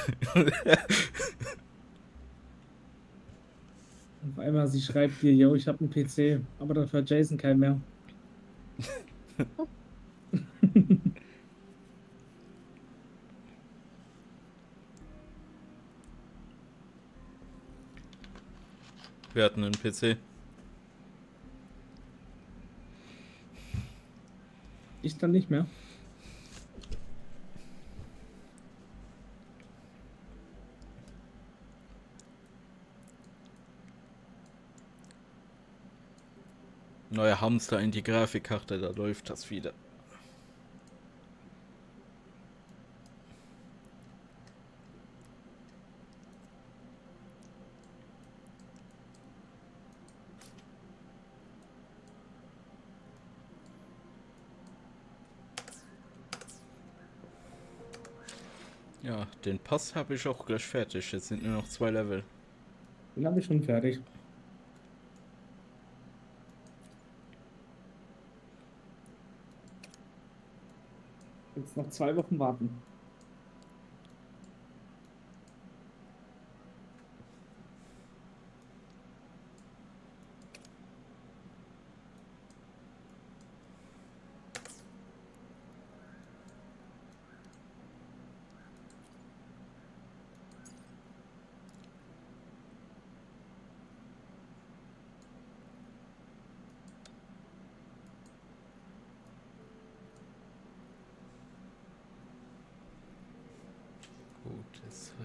Auf einmal sie schreibt dir, yo, ich habe einen PC, aber dafür hat Jason keinen mehr. Wir hatten einen PC. Ich dann nicht mehr. Neuer Hamster in die Grafikkarte, da läuft das wieder. Ja, den Pass habe ich auch gleich fertig. Jetzt sind nur noch 2 Level. Den habe ich schon fertig. Jetzt noch 2 Wochen warten.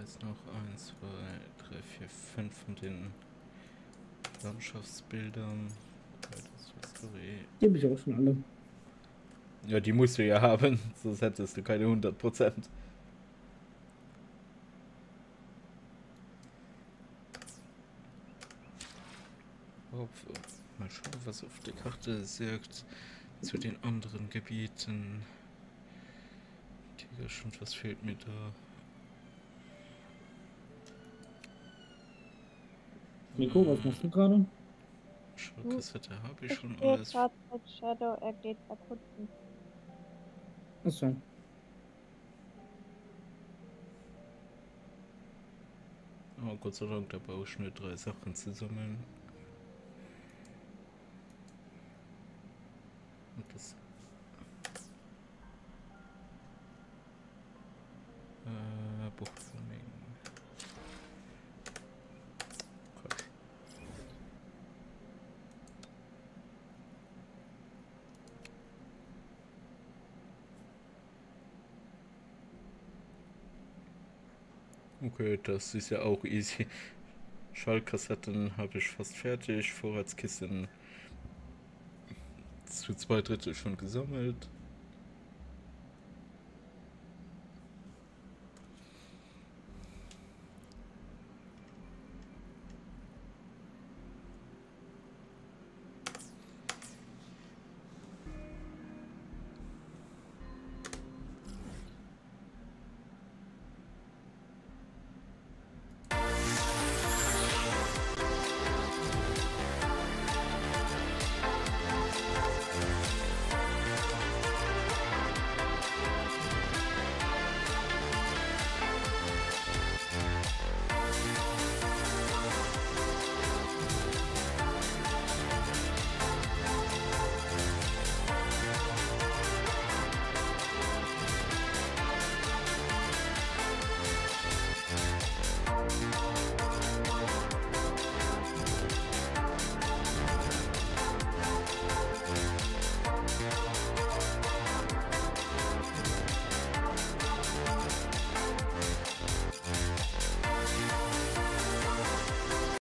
jetzt noch 1, 2, 3, 4, 5 von den Landschaftsbildern. Die habe ich auch schon alle. Ja, die musst du ja haben, sonst hättest du keine 100%. Mal schauen, was auf der Karte sagt zu den anderen Gebieten. Digga, schon was fehlt mir da. Nico, was machst du gerade? Schallkassette habe ich schon stehe alles. gerade mit Shadow, er geht erkunden. Achso. Oh, Gott sei Dank, da brauche ich nur 3 Sachen zu sammeln. Und das. Buchfilming. Quatsch. Okay, das ist ja auch easy. Schallkassetten habe ich fast fertig, Vorratskissen zu 2/3 schon gesammelt.